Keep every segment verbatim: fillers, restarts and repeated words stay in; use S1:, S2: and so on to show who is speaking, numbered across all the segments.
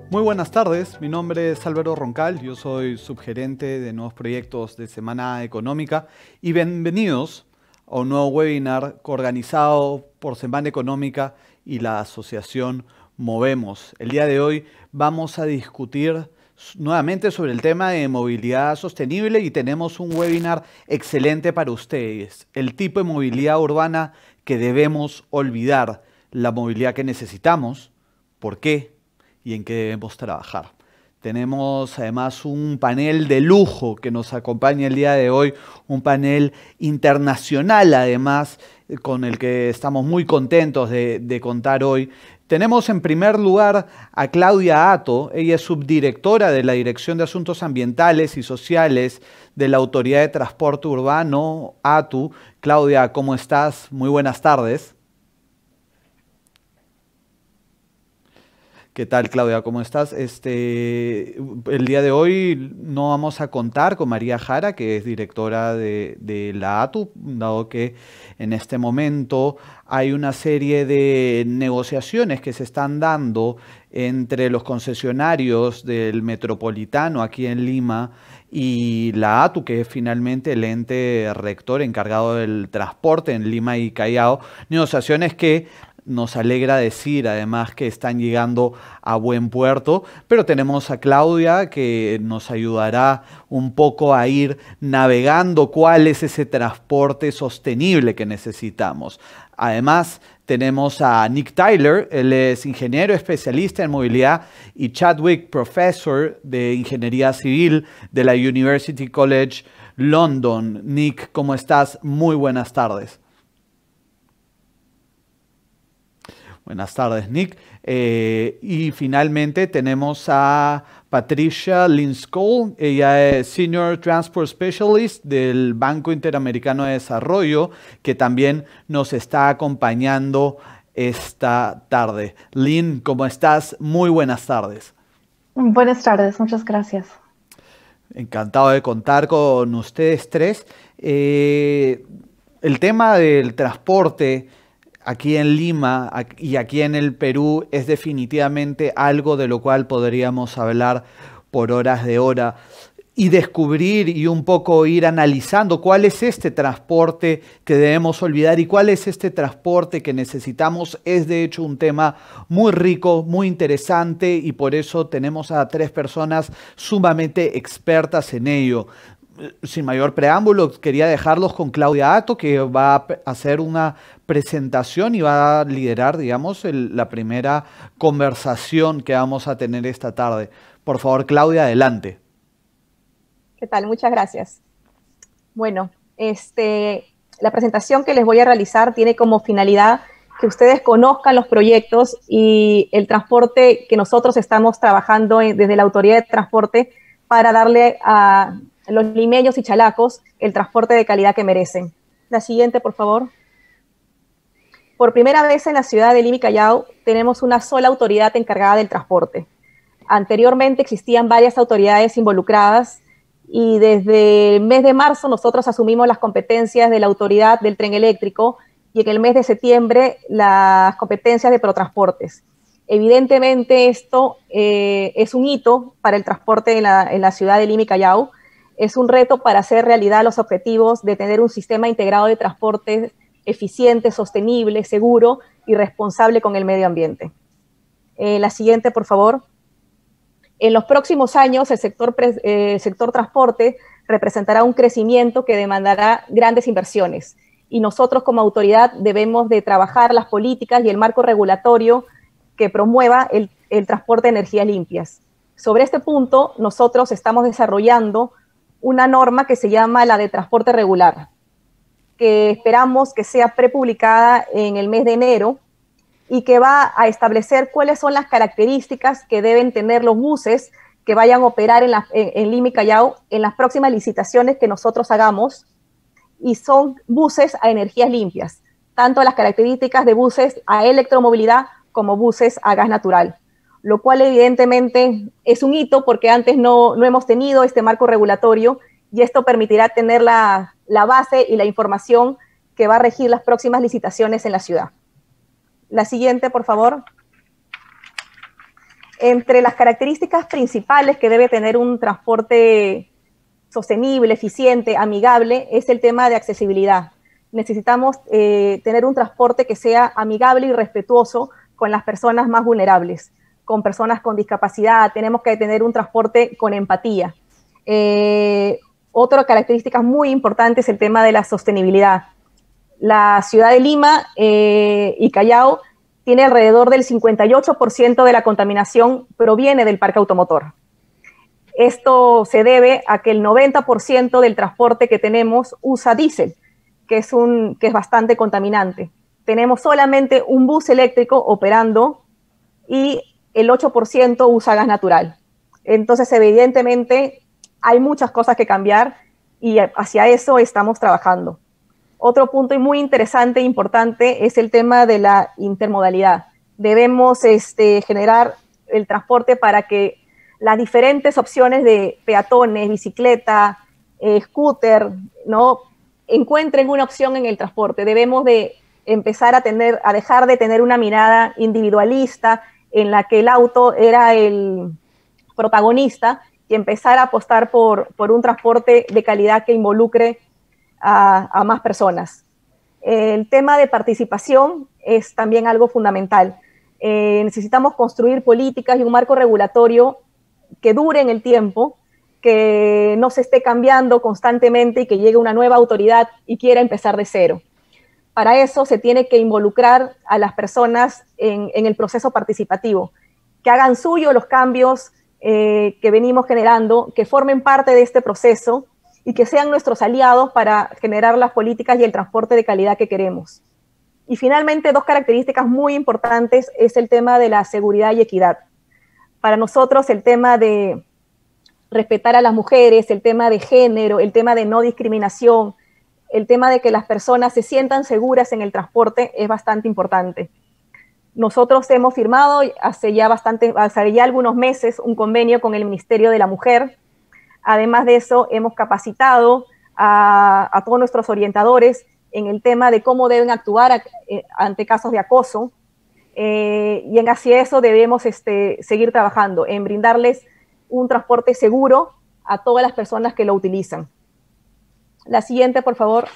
S1: Muy buenas tardes, mi nombre es Álvaro Roncal, yo soy subgerente de nuevos proyectos de Semana Económica y bienvenidos a un nuevo webinar organizado por Semana Económica y la asociación Movemos. El día de hoy vamos a discutir nuevamente sobre el tema de movilidad sostenible y tenemos un webinar excelente para ustedes, el tipo de movilidad urbana que debemos olvidar, la movilidad que necesitamos, ¿por qué? Y en qué debemos trabajar. Tenemos además un panel de lujo que nos acompaña el día de hoy, un panel internacional además, con el que estamos muy contentos de, de contar hoy. Tenemos en primer lugar a Claudia Atto, ella es subdirectora de la Dirección de Asuntos Ambientales y Sociales de la Autoridad de Transporte Urbano, A T U. Claudia, ¿cómo estás? Muy buenas tardes. ¿Qué tal, Claudia? ¿Cómo estás? Este, el día de hoy no vamos a contar con María Jara, que es directora de, de la A T U, dado que en este momento hay una serie de negociaciones que se están dando entre los concesionarios del Metropolitano aquí en Lima y la A T U, que es finalmente el ente rector encargado del transporte en Lima y Callao. Negociaciones que nos alegra decir además que están llegando a buen puerto, pero tenemos a Claudia que nos ayudará un poco a ir navegando cuál es ese transporte sostenible que necesitamos. Además, tenemos a Nick Tyler, él es ingeniero especialista en movilidad y Chadwick, profesor de ingeniería civil de la University College London. Nick, ¿cómo estás? Muy buenas tardes. Buenas tardes, Nick. Eh, y finalmente tenemos a Patricia Linskoll. Ella es Senior Transport Specialist del Banco Interamericano de Desarrollo, que también nos está acompañando esta tarde. Lynn, ¿cómo estás? Muy buenas tardes.
S2: Buenas tardes, muchas gracias.
S1: Encantado de contar con ustedes tres. Eh, el tema del transporte aquí en Lima y aquí en el Perú es definitivamente algo de lo cual podríamos hablar por horas de hora y descubrir y un poco ir analizando cuál es este transporte que debemos olvidar y cuál es este transporte que necesitamos. Es de hecho un tema muy rico, muy interesante y por eso tenemos a tres personas sumamente expertas en ello. Sin mayor preámbulo, quería dejarlos con Claudia Atto, que va a hacer una presentación y va a liderar, digamos, el, la primera conversación que vamos a tener esta tarde. Por favor, Claudia, adelante.
S3: ¿Qué tal? Muchas gracias. Bueno, este, la presentación que les voy a realizar tiene como finalidad que ustedes conozcan los proyectos y el transporte que nosotros estamos trabajando en, desde la Autoridad de Transporte para darle a los limeños y chalacos el transporte de calidad que merecen. La siguiente, por favor. Por primera vez en la ciudad de Lima y Callao tenemos una sola autoridad encargada del transporte. Anteriormente existían varias autoridades involucradas y desde el mes de marzo nosotros asumimos las competencias de la autoridad del tren eléctrico y en el mes de septiembre las competencias de Protransportes. Evidentemente esto eh, es un hito para el transporte en la, en la ciudad de Lima y Callao. Es un reto para hacer realidad los objetivos de tener un sistema integrado de transporte eficiente, sostenible, seguro y responsable con el medio ambiente. Eh, la siguiente, por favor. En los próximos años, el sector, eh, el sector transporte representará un crecimiento que demandará grandes inversiones y nosotros como autoridad debemos de trabajar las políticas y el marco regulatorio que promueva el, el transporte de energías limpias. Sobre este punto, nosotros estamos desarrollando una norma que se llama la de transporte regular, que esperamos que sea prepublicada en el mes de enero y que va a establecer cuáles son las características que deben tener los buses que vayan a operar en, la, en, en Lima y Callao en las próximas licitaciones que nosotros hagamos, y son buses a energías limpias, tanto las características de buses a electromovilidad como buses a gas natural, lo cual evidentemente es un hito porque antes no, no hemos tenido este marco regulatorio y esto permitirá tener la, la base y la información que va a regir las próximas licitaciones en la ciudad. La siguiente, por favor. Entre las características principales que debe tener un transporte sostenible, eficiente, amigable, es el tema de accesibilidad. Necesitamos eh, tener un transporte que sea amigable y respetuoso con las personas más vulnerables, con personas con discapacidad. Tenemos que tener un transporte con empatía. Eh, otra característica muy importante es el tema de la sostenibilidad. La ciudad de Lima eh, y Callao tiene alrededor del cincuenta y ocho por ciento de la contaminación proviene del parque automotor. Esto se debe a que el noventa por ciento del transporte que tenemos usa diésel, que es, un, que es bastante contaminante. Tenemos solamente un bus eléctrico operando y el ocho por ciento usa gas natural. Entonces, evidentemente, hay muchas cosas que cambiar y hacia eso estamos trabajando. Otro punto muy interesante e importante es el tema de la intermodalidad. Debemos este, generar el transporte para que las diferentes opciones de peatones, bicicleta, eh, scooter, ¿no?, encuentren una opción en el transporte. Debemos de empezar a, tener, a dejar de tener una mirada individualista en la que el auto era el protagonista y empezar a apostar por, por un transporte de calidad que involucre a, a más personas. El tema de participación es también algo fundamental. Eh, necesitamos construir políticas y un marco regulatorio que dure en el tiempo, que no se esté cambiando constantemente y que llegue una nueva autoridad y quiera empezar de cero. Para eso se tiene que involucrar a las personas en, en el proceso participativo, que hagan suyo los cambios eh, que venimos generando, que formen parte de este proceso y que sean nuestros aliados para generar las políticas y el transporte de calidad que queremos. Y finalmente, dos características muy importantes es el tema de la seguridad y equidad. Para nosotros el tema de respetar a las mujeres, el tema de género, el tema de no discriminación, el tema de que las personas se sientan seguras en el transporte es bastante importante. Nosotros hemos firmado hace ya, bastante, hace ya algunos meses un convenio con el Ministerio de la Mujer. Además de eso, hemos capacitado a, a todos nuestros orientadores en el tema de cómo deben actuar a, eh, ante casos de acoso. Eh, y en hacia eso debemos este, seguir trabajando, en brindarles un transporte seguro a todas las personas que lo utilizan. La siguiente, por favor.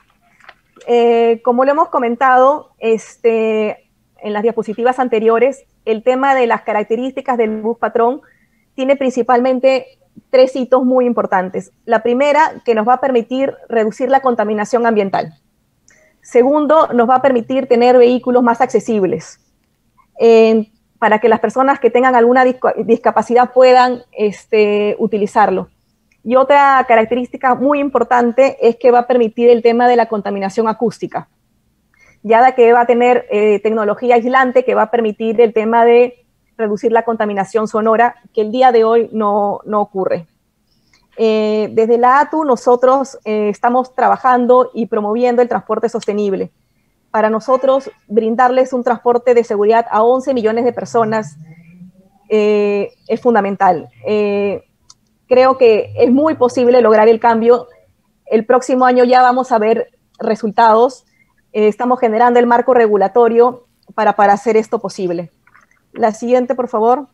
S3: Eh, como lo hemos comentado este, en las diapositivas anteriores, el tema de las características del bus patrón tiene principalmente tres hitos muy importantes. La primera, que nos va a permitir reducir la contaminación ambiental. Segundo, nos va a permitir tener vehículos más accesibles, eh, para que las personas que tengan alguna disc- discapacidad puedan este, utilizarlo. Y otra característica muy importante es que va a permitir el tema de la contaminación acústica, ya que va a tener eh, tecnología aislante que va a permitir el tema de reducir la contaminación sonora, que el día de hoy no, no ocurre. Eh, desde la A T U nosotros eh, estamos trabajando y promoviendo el transporte sostenible. Para nosotros, brindarles un transporte de seguridad a once millones de personas eh, es fundamental. Eh, creo que es muy posible lograr el cambio. El próximo año ya vamos a ver resultados. Eh, estamos generando el marco regulatorio para, para hacer esto posible. La siguiente, por favor.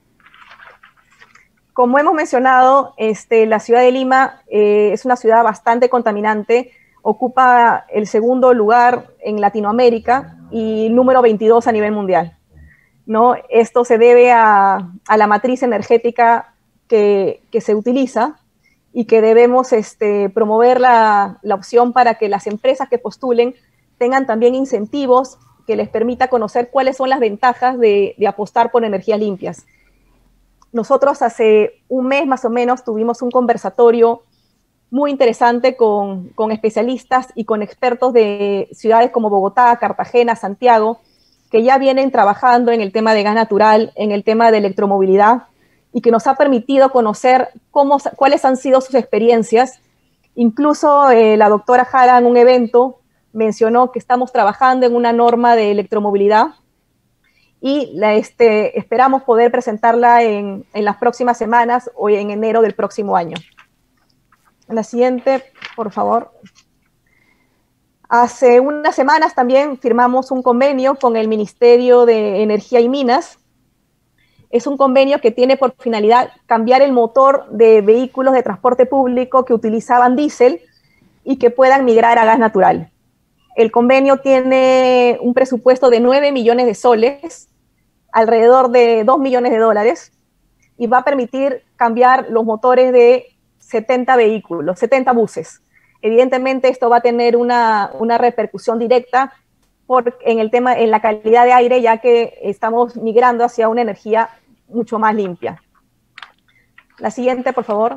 S3: Como hemos mencionado, este, la ciudad de Lima eh, es una ciudad bastante contaminante, ocupa el segundo lugar en Latinoamérica y número veintidós a nivel mundial, ¿no? Esto se debe a, a la matriz energética que, que se utiliza y que debemos este, promover la, la opción para que las empresas que postulen tengan también incentivos que les permita conocer cuáles son las ventajas de, de apostar por energías limpias. Nosotros hace un mes más o menos tuvimos un conversatorio muy interesante con, con especialistas y con expertos de ciudades como Bogotá, Cartagena, Santiago, que ya vienen trabajando en el tema de gas natural, en el tema de electromovilidad, y que nos ha permitido conocer cómo, cuáles han sido sus experiencias. Incluso eh, la doctora Jara en un evento mencionó que estamos trabajando en una norma de electromovilidad y la, este, esperamos poder presentarla en, en las próximas semanas o en enero del próximo año. La siguiente, por favor. Hace unas semanas también firmamos un convenio con el Ministerio de Energía y Minas, Es un convenio que tiene por finalidad cambiar el motor de vehículos de transporte público que utilizaban diésel y que puedan migrar a gas natural. El convenio tiene un presupuesto de nueve millones de soles, alrededor de dos millones de dólares, y va a permitir cambiar los motores de setenta vehículos, setenta buses. Evidentemente esto va a tener una, una repercusión directa por, en el tema, en la calidad de aire, ya que estamos migrando hacia una energía mucho más limpia. La siguiente, por favor.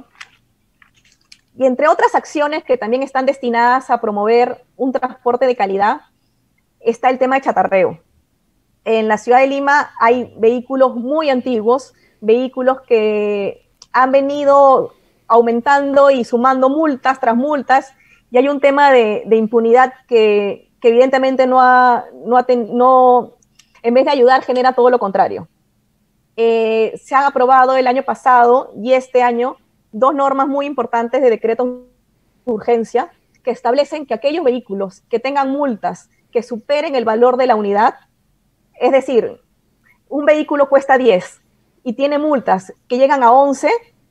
S3: Y entre otras acciones que también están destinadas a promover un transporte de calidad, está el tema de chatarreo. En la ciudad de Lima hay vehículos muy antiguos, vehículos que han venido aumentando y sumando multas tras multas, y hay un tema de, de impunidad que, que evidentemente no, ha, no, ha ten, no, en vez de ayudar, genera todo lo contrario. Eh, se han aprobado el año pasado y este año dos normas muy importantes de decretos de urgencia que establecen que aquellos vehículos que tengan multas que superen el valor de la unidad, es decir, un vehículo cuesta diez y tiene multas que llegan a once,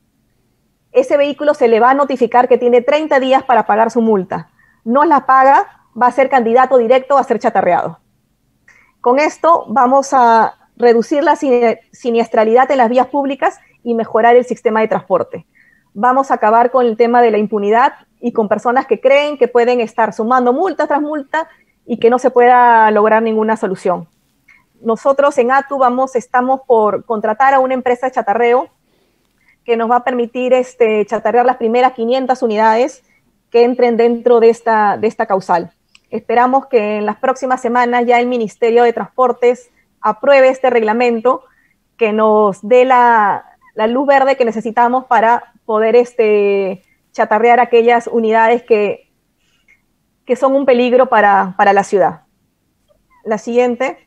S3: ese vehículo se le va a notificar que tiene treinta días para pagar su multa. No la paga, va a ser candidato directo a ser chatarreado. Con esto vamos a reducir la siniestralidad en las vías públicas y mejorar el sistema de transporte. Vamos a acabar con el tema de la impunidad y con personas que creen que pueden estar sumando multa tras multa y que no se pueda lograr ninguna solución. Nosotros en A T U vamos, estamos por contratar a una empresa de chatarreo que nos va a permitir este, chatarrear las primeras quinientas unidades que entren dentro de esta, de esta causal. Esperamos que en las próximas semanas ya el Ministerio de Transportes apruebe este reglamento que nos dé la, la luz verde que necesitamos para poder este, chatarrear aquellas unidades que, que son un peligro para, para la ciudad. La siguiente.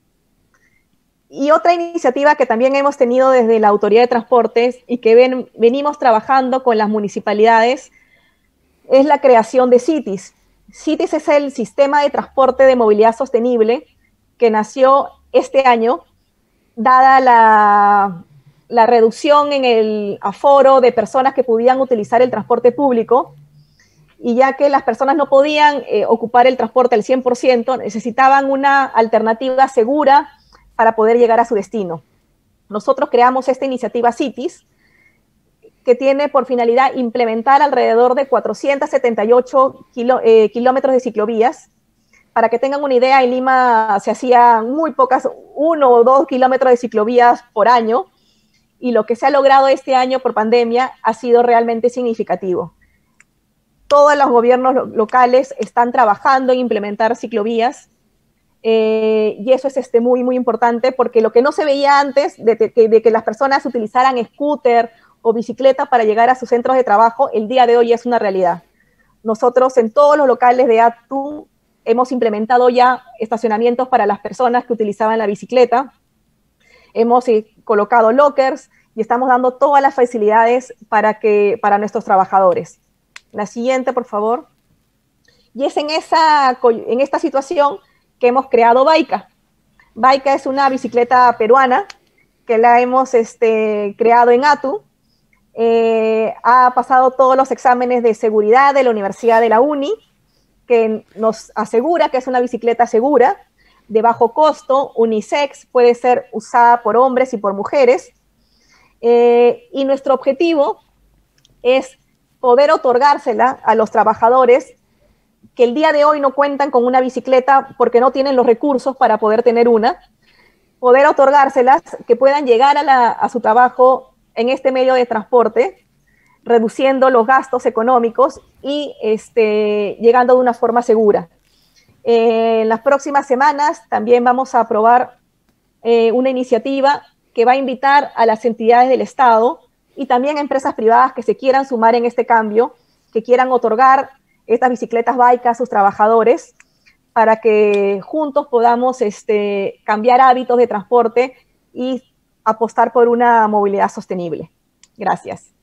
S3: Y otra iniciativa que también hemos tenido desde la Autoridad de Transportes y que ven, venimos trabajando con las municipalidades es la creación de CITIS. CITIS es el Sistema de Transporte de Movilidad Sostenible que nació este año, dada la, la reducción en el aforo de personas que podían utilizar el transporte público, y ya que las personas no podían eh, ocupar el transporte al cien por ciento, necesitaban una alternativa segura para poder llegar a su destino. Nosotros creamos esta iniciativa CITIS, que tiene por finalidad implementar alrededor de cuatrocientos setenta y ocho kilo, eh, kilómetros de ciclovías. Para que tengan una idea, en Lima se hacían muy pocas, uno o dos kilómetros de ciclovías por año, y lo que se ha logrado este año por pandemia ha sido realmente significativo. Todos los gobiernos lo locales están trabajando en implementar ciclovías, eh, y eso es este, muy, muy importante, porque lo que no se veía antes de, de, de que las personas utilizaran scooter o bicicleta para llegar a sus centros de trabajo, el día de hoy es una realidad. Nosotros en todos los locales de A T U hemos implementado ya estacionamientos para las personas que utilizaban la bicicleta, hemos eh, colocado lockers y estamos dando todas las facilidades para, que, para nuestros trabajadores. La siguiente, por favor. Y es en, esa, en esta situación que hemos creado Baika. Baika es una bicicleta peruana que la hemos este, creado en A T U. Eh, ha pasado todos los exámenes de seguridad de la Universidad de la UNI, que nos asegura que es una bicicleta segura, de bajo costo, unisex, puede ser usada por hombres y por mujeres. Eh, y nuestro objetivo es poder otorgársela a los trabajadores que el día de hoy no cuentan con una bicicleta porque no tienen los recursos para poder tener una, poder otorgárselas, que puedan llegar a, la, a su trabajo en este medio de transporte, reduciendo los gastos económicos y este, llegando de una forma segura. Eh, en las próximas semanas también vamos a aprobar eh, una iniciativa que va a invitar a las entidades del Estado y también a empresas privadas que se quieran sumar en este cambio, que quieran otorgar estas bicicletas Baika a sus trabajadores, para que juntos podamos este, cambiar hábitos de transporte y apostar por una movilidad sostenible. Gracias.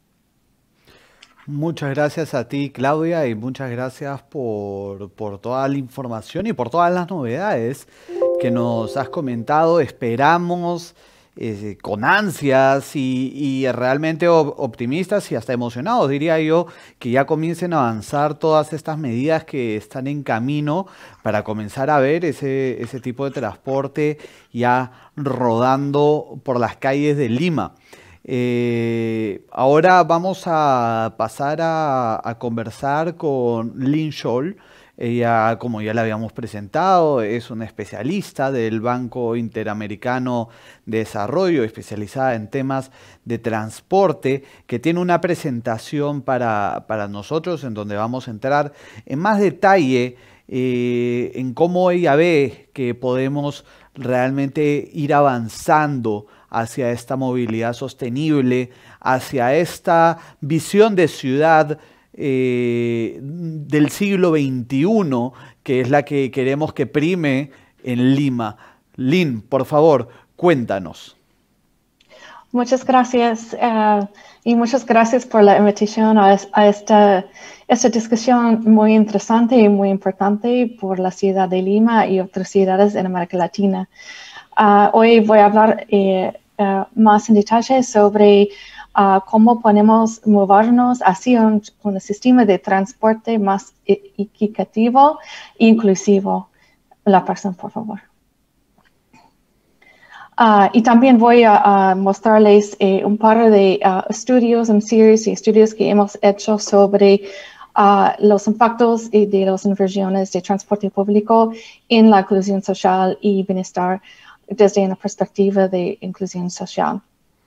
S1: Muchas gracias a ti, Claudia, y muchas gracias por, por toda la información y por todas las novedades que nos has comentado. Esperamos eh, con ansias y, y realmente op- optimistas y hasta emocionados, diría yo, que ya comiencen a avanzar todas estas medidas que están en camino para comenzar a ver ese, ese tipo de transporte ya rodando por las calles de Lima. Eh, ahora vamos a pasar a, a conversar con Lynn Scholl. Ella, como ya la habíamos presentado, es una especialista del Banco Interamericano de Desarrollo, especializada en temas de transporte, que tiene una presentación para, para nosotros en donde vamos a entrar en más detalle eh, en cómo ella ve que podemos realmente ir avanzando hacia esta movilidad sostenible, hacia esta visión de ciudad eh, del siglo veintiuno, que es la que queremos que prime en Lima. Lynn, por favor, cuéntanos.
S2: Muchas gracias uh, y muchas gracias por la invitación a, a esta, esta discusión muy interesante y muy importante por la ciudad de Lima y otras ciudades en América Latina. Uh, hoy voy a hablar eh, uh, más en detalle sobre uh, cómo podemos movernos hacia un, un sistema de transporte más equitativo e inclusivo. La persona, por favor. Uh, y también voy a, a mostrarles eh, un par de uh, estudios en series y estudios que hemos hecho sobre uh, los impactos de las inversiones de transporte público en la inclusión social y bienestar desde una perspectiva de inclusión social.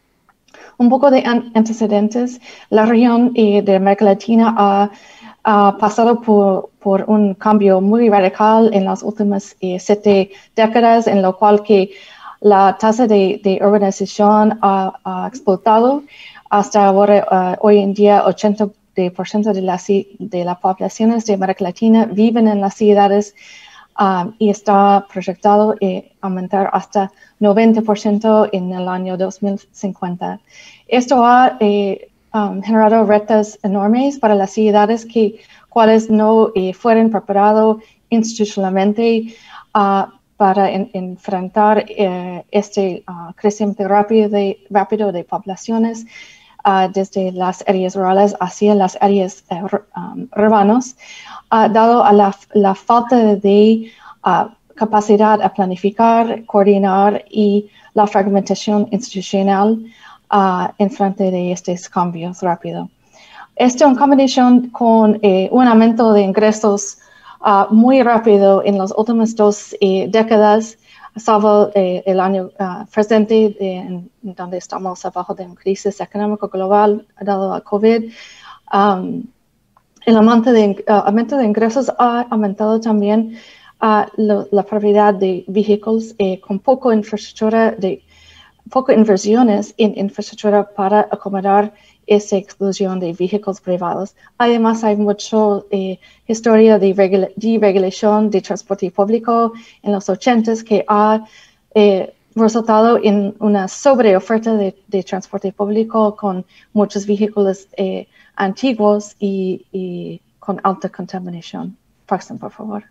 S2: Un poco de an antecedentes. La región eh, de América Latina ha, ha pasado por, por un cambio muy radical en las últimas eh, siete décadas, en lo cual que la tasa de, de urbanización ha, ha explotado. Hasta ahora, uh, hoy en día, ochenta por ciento de las de la poblaciones de América Latina viven en las ciudades um, y está proyectado eh, aumentar hasta noventa por ciento en el año dos mil cincuenta. Esto ha eh, um, generado retos enormes para las ciudades que, cuales no eh, fueron preparados institucionalmente uh, para en, enfrentar eh, este uh, crecimiento rápido de, rápido de poblaciones uh, desde las áreas rurales hacia las áreas uh, um, urbanas, uh, dado a la, la falta de uh, capacidad a planificar, coordinar y la fragmentación institucional uh, en frente de estos cambios rápidos. Esto en combinación con eh, un aumento de ingresos Uh, muy rápido en las últimas dos eh, décadas, salvo eh, el año uh, presente, eh, en donde estamos abajo de una crisis económica global dado a COVID. Um, el aumento de, uh, aumento de ingresos ha aumentado también uh, lo, la propiedad de vehículos eh, con poco infraestructura, de poco inversiones en infraestructura para acomodar esa explosión de vehículos privados. Además, hay mucha eh, historia de deregulación de transporte público en los ochentas que ha eh, resultado en una sobreoferta de, de transporte público con muchos vehículos eh, antiguos y, y con alta contaminación. Pasen, por favor.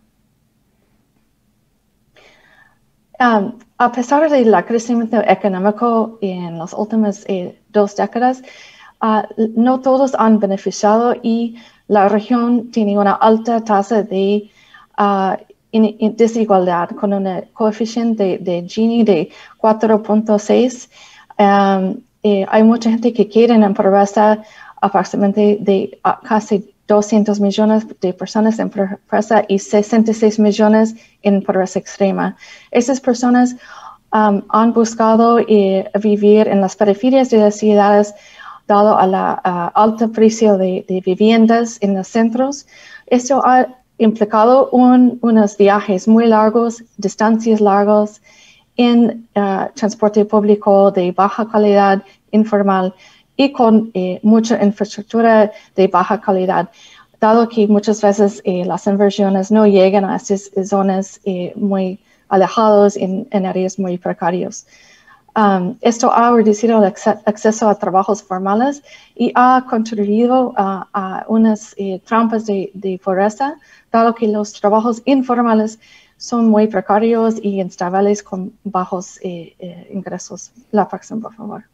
S2: Um, a pesar del crecimiento económico en las últimas eh, dos décadas, Uh, no todos han beneficiado y la región tiene una alta tasa de uh, in, in desigualdad con un coeficiente de, de Gini de cuatro punto seis. Um, eh, hay mucha gente que quiere en pobreza, aproximadamente de uh, casi doscientos millones de personas en pobreza y sesenta y seis millones en pobreza extrema. Esas personas um, han buscado eh, vivir en las periferias de las ciudades dado a la uh, alto precio de, de viviendas en los centros. Esto ha implicado un, unos viajes muy largos, distancias largas en uh, transporte público de baja calidad, informal y con eh, mucha infraestructura de baja calidad, dado que muchas veces eh, las inversiones no llegan a estas zonas eh, muy alejadas en, en áreas muy precarias. Um, esto ha reducido el acceso a trabajos formales y ha contribuido uh, a unas eh, trampas de, de pobreza, dado que los trabajos informales son muy precarios y instables con bajos eh, eh, ingresos. La próxima, por favor.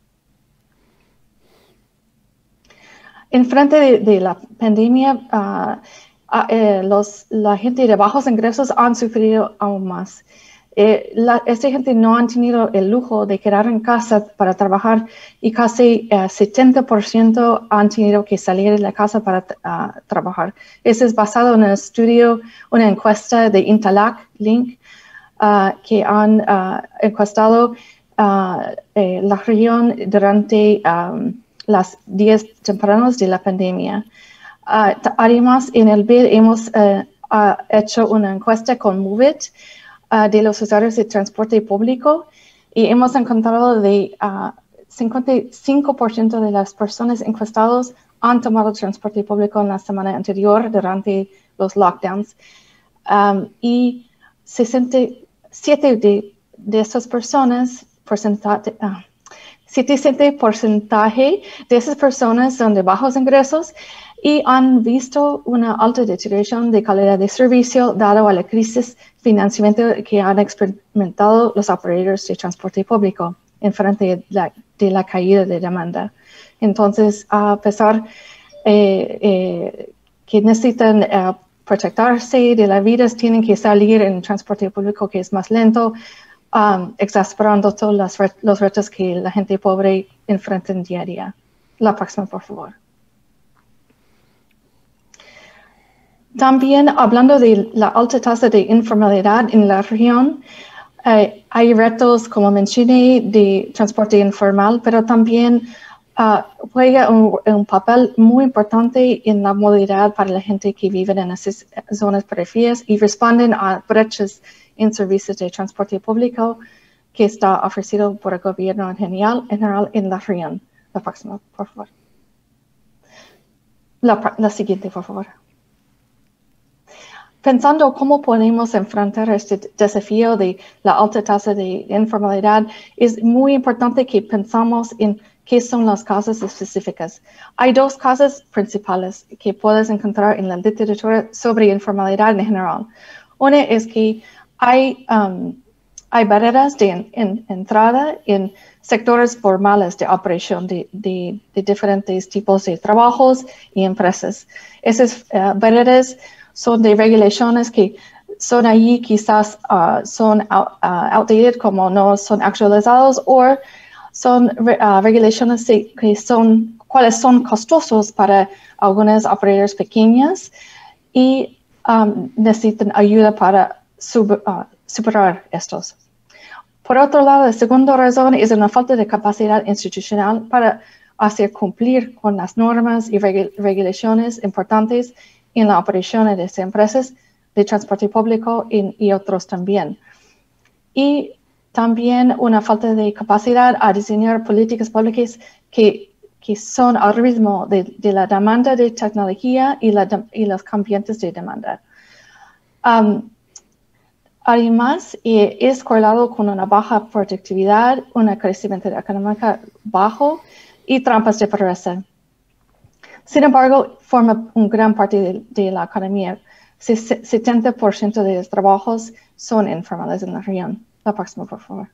S2: En frente de, de la pandemia, uh, uh, eh, los, la gente de bajos ingresos han sufrido aún más. Eh, la, esta gente no han tenido el lujo de quedar en casa para trabajar y casi uh, setenta por ciento han tenido que salir de la casa para uh, trabajar. Eso es basado en un estudio, una encuesta de Intalac Link, uh, que han uh, encuestado uh, eh, la región durante um, las días tempranos de la pandemia. Uh, además, en el B I D hemos uh, uh, hecho una encuesta con Movit Uh, de los usuarios de transporte público y hemos encontrado de uh, cincuenta y cinco por ciento de las personas encuestadas han tomado transporte público en la semana anterior durante los lockdowns um, y sesenta y siete de, de esas personas, porcentaje, uh, setenta y siete por ciento de esas personas son de bajos ingresos y han visto una alta deterioración de calidad de servicio dado a la crisis financiamiento que han experimentado los operadores de transporte público en frente de la, de la caída de demanda. Entonces, a pesar eh, eh, que necesitan eh, protegerse de la vida, tienen que salir en transporte público que es más lento, um, exasperando todos los, ret los retos que la gente pobre enfrenta en día a día. La próxima, por favor. También hablando de la alta tasa de informalidad en la región, eh, hay retos, como mencioné, de transporte informal, pero también uh, juega un, un papel muy importante en la movilidad para la gente que vive en esas zonas periféricas y responden a brechas en servicios de transporte público que está ofrecido por el gobierno en general, en, general, en la región. La próxima, por favor. La, la siguiente, por favor. Pensando cómo podemos enfrentar este desafío de la alta tasa de informalidad, es muy importante que pensamos en qué son las causas específicas. Hay dos causas principales que puedes encontrar en la literatura sobre informalidad en general. Una es que hay, um, hay barreras de en, en, entrada en sectores formales de operación de, de, de diferentes tipos de trabajos y empresas. Esas uh, barreras son de regulaciones que son allí, quizás uh, son uh, outdated, como no son actualizados, o son uh, regulaciones que son, cuales son costosos para algunas operadoras pequeñas y um, necesitan ayuda para sub, uh, superar estos. Por otro lado, la segunda razón es una falta de capacidad institucional para hacer cumplir con las normas y regu regulaciones importantes en la operación de las empresas de transporte público y, y otros también. Y también una falta de capacidad a diseñar políticas públicas que, que son al ritmo de, de la demanda de tecnología y, la de, y los cambiantes de demanda. Um, además, es correlado con una baja productividad, un crecimiento económico bajo y trampas de pobreza. Sin embargo, forma una gran parte de, de la economía. setenta por ciento de los trabajos son informales en la región. La próxima, por favor.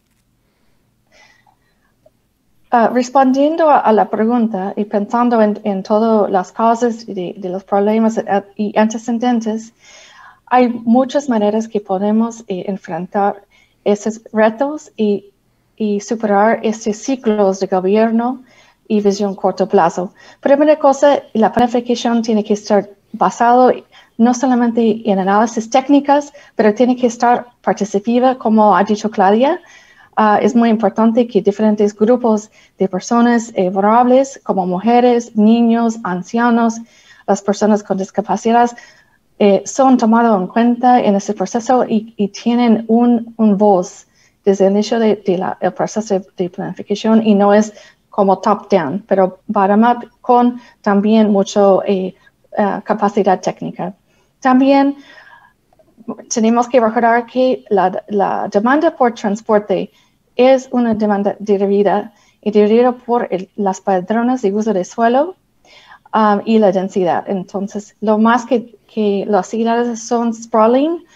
S2: Uh, respondiendo a, a la pregunta y pensando en, en todas las causas de, de los problemas y antecedentes, hay muchas maneras que podemos eh, enfrentar esos retos y, y superar estos ciclos de gobierno y visión corto plazo. Primera cosa, la planificación tiene que estar basado no solamente en análisis técnicas, pero tiene que estar participativa, como ha dicho Claudia. Uh, es muy importante que diferentes grupos de personas eh, vulnerables, como mujeres, niños, ancianos, las personas con discapacidad, eh, son tomados en cuenta en ese proceso y, y tienen un, un voz desde el inicio del de de proceso de, de planificación y no es como top-down, pero bottom-up con también mucha eh, uh, capacidad técnica. También tenemos que recordar que la, la demanda por transporte es una demanda derivada y derivada por el, las patrones de uso de suelo um, y la densidad. Entonces, lo más que, que las ciudades son sprawling,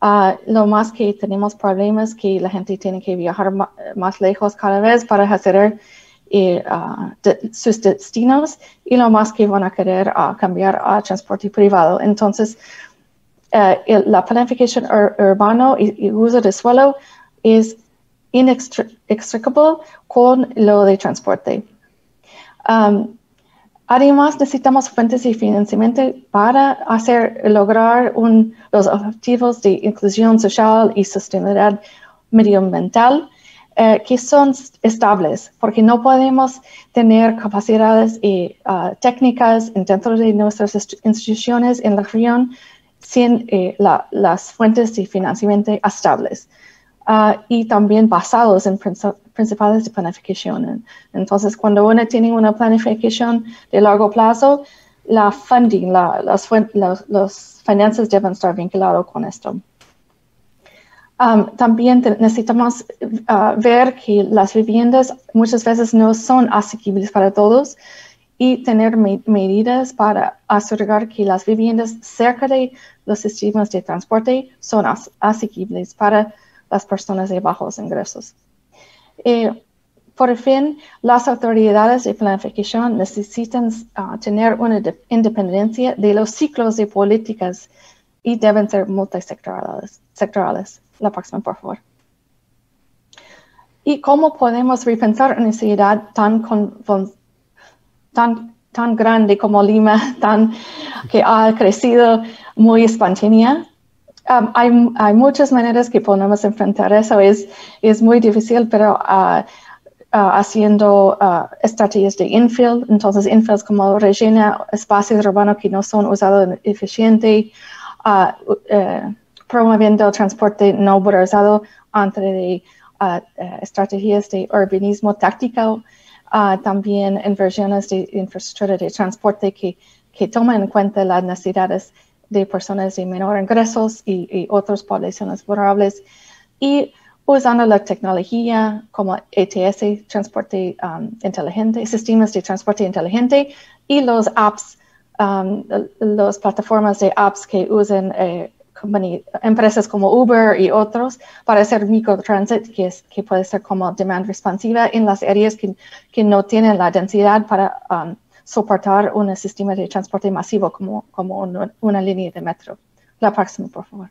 S2: Uh, lo más que tenemos problemas que la gente tiene que viajar ma más lejos cada vez para hacer eh, uh, de sus destinos, y lo más que van a querer uh, cambiar a transporte privado. Entonces, uh, el, la planificación ur urbana y, y uso de suelo es inextricable con lo de transporte. Um, Además, necesitamos fuentes de financiamiento para hacer lograr un, los objetivos de inclusión social y sostenibilidad medioambiental eh, que son estables, porque no podemos tener capacidades y uh, técnicas dentro de nuestras instituciones en la región sin eh, la, las fuentes de financiamiento estables. Uh, y también basados en principios de planificación. Entonces, cuando uno tiene una planificación de largo plazo, la funding, la, las, las, las finanzas deben estar vinculadas con esto. Um, también necesitamos uh, ver que las viviendas muchas veces no son asequibles para todos, y tener me medidas para asegurar que las viviendas cerca de los sistemas de transporte son as asequibles para las personas de bajos ingresos. Eh, por fin, las autoridades de planificación necesitan uh, tener una independencia de los ciclos de políticas y deben ser multisectorales. Sectorales. La próxima, por favor. ¿Y cómo podemos repensar una ciudad tan, con, tan, tan grande como Lima, tan, que ha crecido muy espontánea? Um, hay, hay muchas maneras que podemos enfrentar eso. Es, es muy difícil, pero uh, uh, haciendo uh, estrategias de infill, entonces infill es como rellena espacios urbanos que no son usados eficiente, uh, uh, promoviendo transporte no motorizado entre de, uh, uh, estrategias de urbanismo táctico, uh, también inversiones de infraestructura de transporte que, que toman en cuenta las necesidades de personas de menor ingresos y, y otras poblaciones vulnerables, y usando la tecnología como E T S, transporte um, inteligente, sistemas de transporte inteligente, y los apps, um, las plataformas de apps que usan eh, empresas como Uber y otros para hacer microtransit, que, es, que puede ser como demand responsiva en las áreas que, que no tienen la densidad para um, soportar un sistema de transporte masivo como, como una, una línea de metro. La próxima, por favor.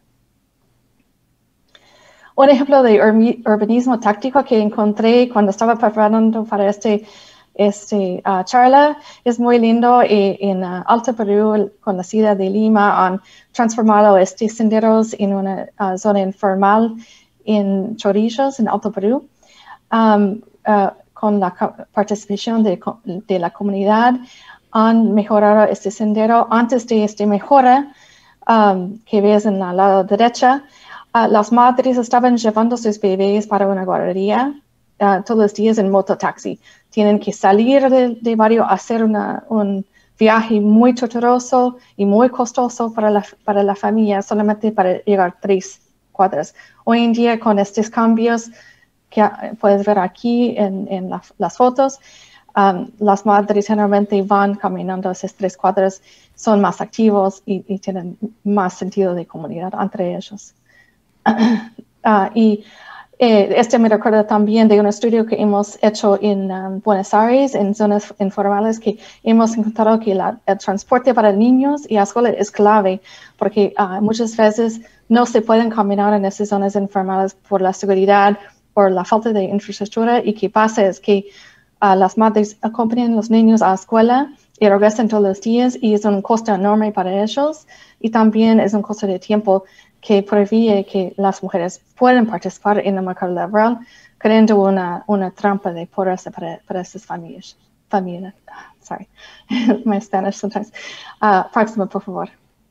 S2: Un ejemplo de urbanismo táctico que encontré cuando estaba preparando para este, este uh, charla es muy lindo. Eh, en uh, Alto Perú, con la ciudad de Lima, han transformado estos senderos en una uh, zona informal en Chorillos, en Alto Perú. Um, uh, con la participación de, de la comunidad, han mejorado este sendero. Antes de esta mejora, um, que ves en la lado derecha, uh, las madres estaban llevando sus bebés para una guardería uh, todos los días en mototaxi. Tienen que salir del de barrio, hacer una, un viaje muy tortuoso y muy costoso para la, para la familia, solamente para llegar tres cuadras. Hoy en día, con estos cambios, que puedes ver aquí en, en la, las fotos, um, las madres generalmente van caminando esas tres cuadras, son más activos y, y tienen más sentido de comunidad entre ellos. uh, y eh, este me recuerda también de un estudio que hemos hecho en um, Buenos Aires, en zonas informales, que hemos encontrado que la, el transporte para niños y a escuela es clave, porque uh, muchas veces no se pueden caminar en esas zonas informales por la seguridad, por la falta de infraestructura, y que pasa es que uh, las madres acompañan a los niños a la escuela y regresan todos los días, y es un costo enorme para ellos, y también es un costo de tiempo que prevé que las mujeres puedan participar en el mercado laboral, creando una, una trampa de pobreza para, para esas familias. Familia. Sorry, my Spanish sometimes. Uh, próximo, por favor.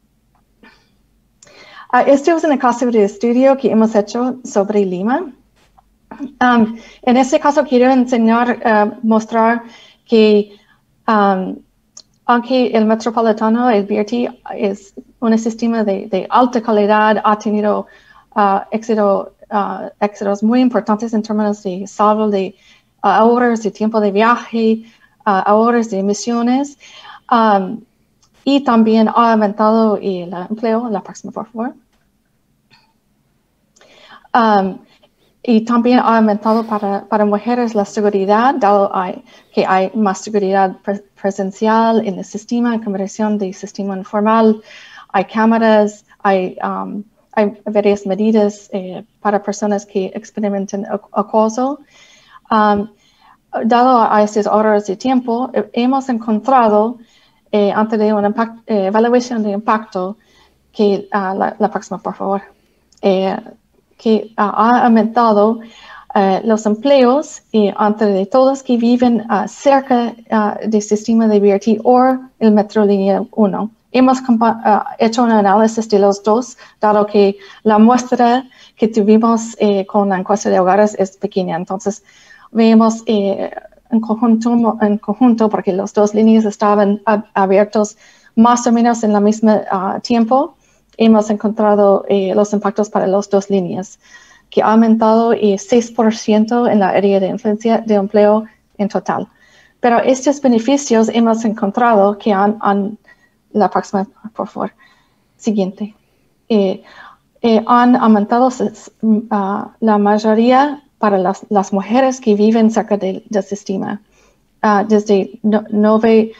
S2: Uh, este es un caso de estudio que hemos hecho sobre Lima. Um, en este caso quiero enseñar, uh, mostrar que um, aunque el metropolitano, el B R T, es un sistema de, de alta calidad, ha tenido uh, éxito, uh, éxitos muy importantes en términos de salvo de uh, ahorros de tiempo de viaje, uh, ahorros de emisiones, um, y también ha aumentado el empleo. La próxima, por favor. Um, y también ha aumentado para, para mujeres la seguridad, dado hay, que hay más seguridad pre presencial en el sistema en comparación del sistema informal. Hay cámaras, hay, um, hay varias medidas eh, para personas que experimentan acoso. Um, dado a estas horas de tiempo, hemos encontrado, eh, antes de una eh, evaluación de impacto, que uh, la, la próxima, por favor, eh, que uh, ha aumentado uh, los empleos y entre de todos que viven uh, cerca uh, del sistema de B R T o el Metro Línea uno. Hemos uh, hecho un análisis de los dos, dado que la muestra que tuvimos eh, con la encuesta de hogares es pequeña. Entonces, vemos eh, en, conjunto, en conjunto, porque las dos líneas estaban ab abiertos más o menos en el mismo uh, tiempo, hemos encontrado eh, los impactos para las dos líneas, que ha aumentado eh, seis por ciento en la área de influencia de empleo en total. Pero estos beneficios hemos encontrado que han, han la próxima, por favor, siguiente, eh, eh, han aumentado uh, la mayoría para las, las mujeres que viven cerca del, del sistema, uh, desde nueve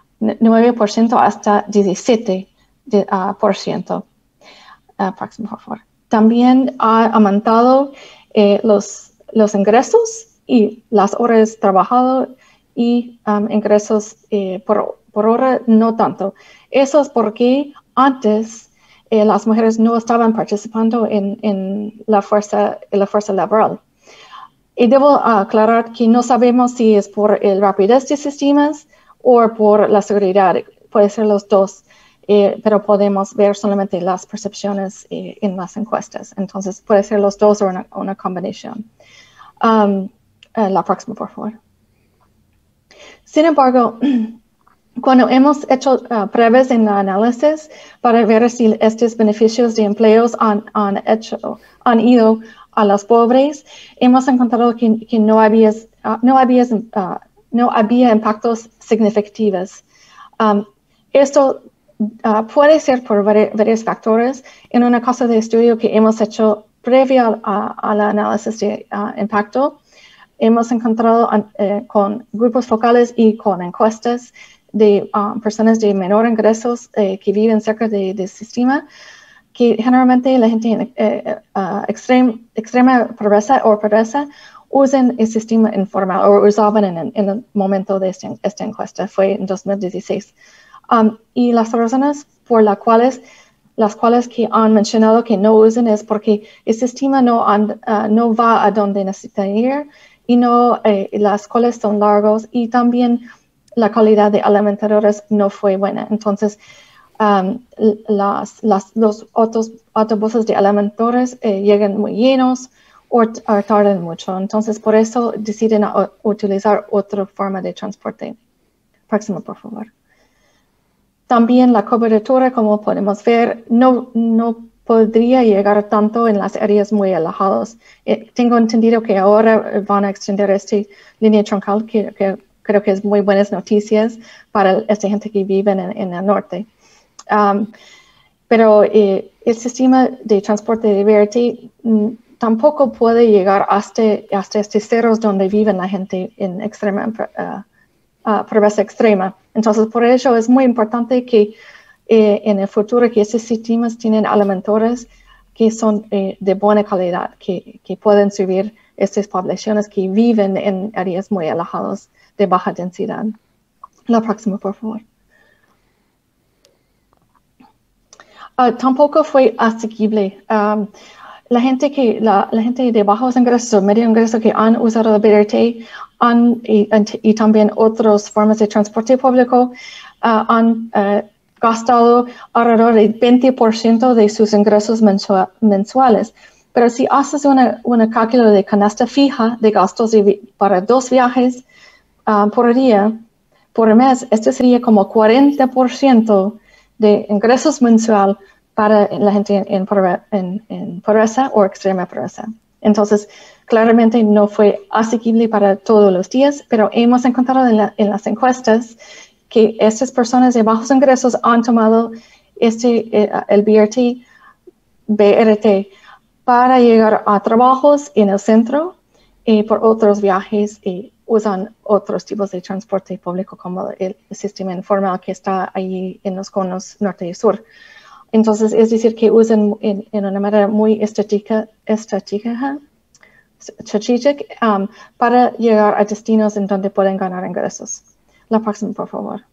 S2: por ciento hasta diecisiete por ciento. Uh, próximo, por favor. También ha aumentado eh, los, los ingresos y las horas trabajadas y um, ingresos eh, por, por hora no tanto. Eso es porque antes eh, las mujeres no estaban participando en, en, la, fuerza, en la fuerza laboral. Y debo aclarar que no sabemos si es por el rapidez de sistemas o por la seguridad. Puede ser los dos, eh, pero podemos ver solamente las percepciones eh, en las encuestas. Entonces, puede ser los dos o una, una combinación. Um, uh, la próxima, por favor. Sin embargo, cuando hemos hecho uh, pruebas en el análisis para ver si estos beneficios de empleos han, han, hecho, han ido a los pobres, hemos encontrado que, que no, había, uh, no, había, uh, no había impactos significativos. Um, esto uh, puede ser por vari varios factores. En una cosa de estudio que hemos hecho previo al análisis de uh, impacto, hemos encontrado uh, con grupos focales y con encuestas de uh, personas de menor ingresos eh, que viven cerca del de sistema, que generalmente la gente eh, uh, extrem, extrema pobreza o pobreza usan el sistema informal o usaban en, en el momento de este, esta encuesta, fue en dos mil dieciséis. Um, y las razones por las cuales, las cuales que han mencionado que no usan es porque el sistema no, and, uh, no va a donde necesita ir y no, eh, las colas son largos y también la calidad de alimentadores no fue buena. Entonces, um, las, las, los autos, autobuses de alimentadores eh, llegan muy llenos o, o tardan mucho. Entonces, por eso deciden a, utilizar otra forma de transporte. Próximo, por favor. También la cobertura, como podemos ver, no, no podría llegar tanto en las áreas muy alejadas. Eh, tengo entendido que ahora van a extender esta línea troncal que, que creo que es muy buenas noticias para esta gente que vive en, en el norte. Um, pero eh, el sistema de transporte de B R T mm, tampoco puede llegar hasta, hasta estos cerros donde vive la gente en extrema, uh, uh, pobreza extrema. Entonces, por ello es muy importante que eh, en el futuro que estos sistemas tienen alimentadores que son eh, de buena calidad, que, que pueden servir estas poblaciones que viven en áreas muy alejadas de baja densidad. La próxima, por favor. Uh, tampoco fue asequible. Um, la gente que la, la gente de bajos ingresos o medio ingreso que han usado el B R T han, y, y también otras formas de transporte público uh, han uh, gastado alrededor del veinte por ciento de sus ingresos mensua, mensuales. Pero si haces una, una cálculo de canasta fija de gastos de, para dos viajes Uh, por día, por mes, esto sería como cuarenta por ciento de ingresos mensual para la gente en, en, en, en pobreza o extrema pobreza. Entonces, claramente no fue asequible para todos los días, pero hemos encontrado en, la, en las encuestas que estas personas de bajos ingresos han tomado este, eh, el B R T, B R T para llegar a trabajos en el centro y por otros viajes y usan otros tipos de transporte público como el sistema informal que está ahí en los conos norte y sur. Entonces, es decir, que usan en, en una manera muy estratégica, estratégica, strategic, um, para llegar a destinos en donde pueden ganar ingresos. La próxima, por favor.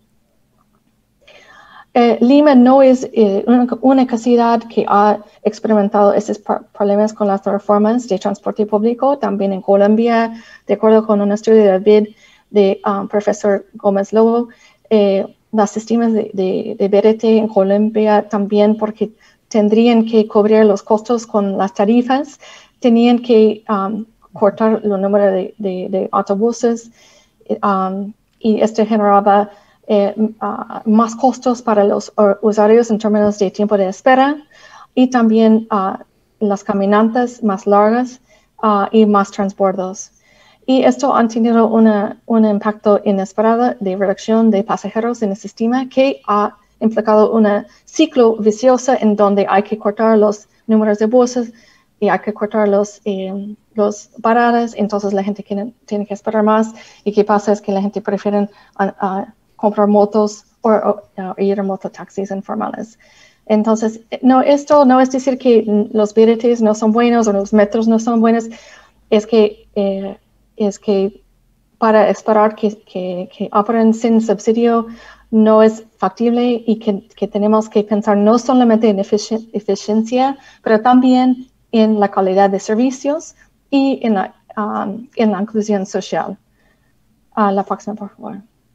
S2: Eh, Lima no es eh, una única ciudad que ha experimentado estos problemas con las reformas de transporte público. También en Colombia, de acuerdo con un estudio de B I D de um, profesor Gómez Lobo, eh, las sistemas de, de, de B R T en Colombia también, porque tendrían que cubrir los costos con las tarifas, tenían que um, cortar el número de, de, de autobuses um, y esto generaba Eh, uh, más costos para los usuarios en términos de tiempo de espera y también uh, las caminantes más largas uh, y más transbordos. Y esto ha tenido una, un impacto inesperado de reducción de pasajeros en el sistema que ha implicado un ciclo vicioso en donde hay que cortar los números de buses y hay que cortar los, eh, los paradas, entonces la gente tiene, tiene que esperar más y qué pasa es que la gente prefiere uh, uh, comprar motos o, o, o ir a mototaxis informales. Entonces, no, esto no es decir que los B R Ts no son buenos o los metros no son buenos, es que, eh, es que para esperar que, que, que operen sin subsidio no es factible y que, que tenemos que pensar no solamente en efici- eficiencia, pero también en la calidad de servicios y en la, um, en la inclusión social. Uh, la próxima, por favor.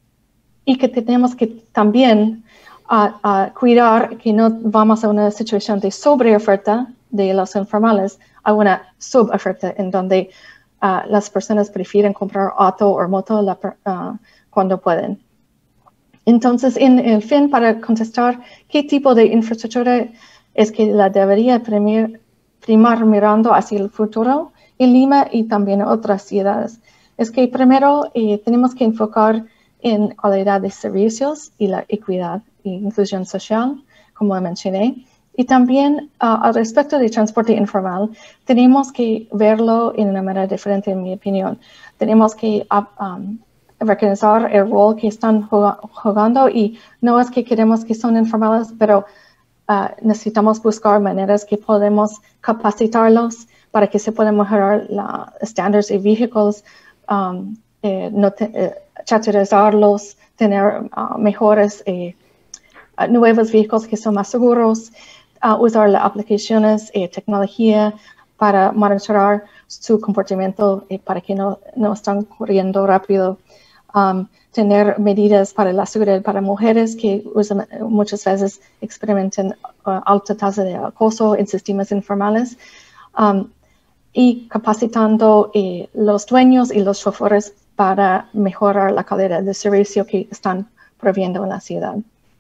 S2: Y que tenemos que también uh, uh, cuidar que no vamos a una situación de sobreoferta de los informales a una suboferta en donde uh, las personas prefieren comprar auto o moto la, uh, cuando pueden. Entonces, en el fin, para contestar qué tipo de infraestructura es que la debería primar, primar mirando hacia el futuro en Lima y también en otras ciudades, es que primero eh, tenemos que enfocar en calidad de servicios y la equidad e inclusión social, como mencioné. Y también uh, al respecto del transporte informal, tenemos que verlo en una manera diferente, en mi opinión. Tenemos que uh, um, reconocer el rol que están jugando y no es que queremos que son informales, pero uh, necesitamos buscar maneras que podemos capacitarlos para que se puedan mejorar los estándares de vehículos, um, eh, no te, eh, chaterizarlos, tener uh, mejores eh, uh, nuevos vehículos que son más seguros, uh, usar las aplicaciones y eh, tecnología para monitorar su comportamiento eh, para que no, no están corriendo rápido. Um, tener medidas para la seguridad para mujeres que usan, muchas veces experimentan uh, alta tasa de acoso en sistemas informales. Um, y capacitando eh, los dueños y los choferes para mejorar la calidad de servicio que están proviendo en la ciudad.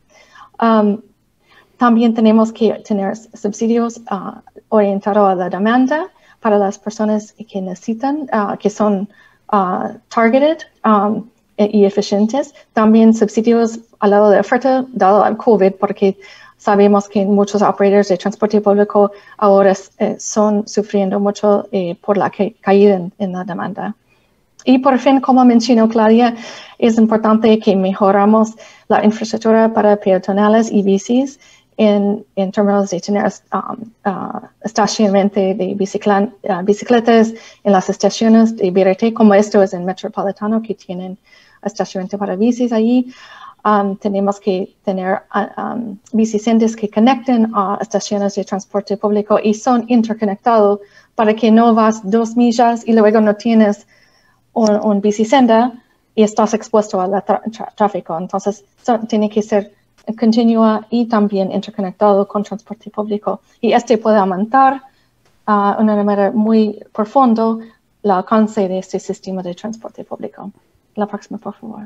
S2: Um, también tenemos que tener subsidios uh, orientados a la demanda para las personas que necesitan, uh, que son uh, targeted um, y eficientes. También subsidios al lado de oferta, dado al COVID, porque sabemos que muchos operadores de transporte público ahora eh, son sufriendo mucho eh, por la ca caída en, en la demanda. Y por fin, como mencionó Claudia, es importante que mejoramos la infraestructura para peatonales y bicis en, en términos de tener um, uh, estacionamiento de bicicla uh, bicicletas en las estaciones de B R T, como esto es en Metropolitano, que tienen estacionamiento para bicis allí. Um, tenemos que tener uh, um, bicisendas que conecten a estaciones de transporte público y son interconectados para que no vas dos millas y luego no tienes un, un bicisenda y estás expuesto al tráfico. Entonces, so, tiene que ser continua y también interconectado con transporte público. Y este puede aumentar uh, de una manera muy profunda el alcance de este sistema de transporte público. La próxima, por favor.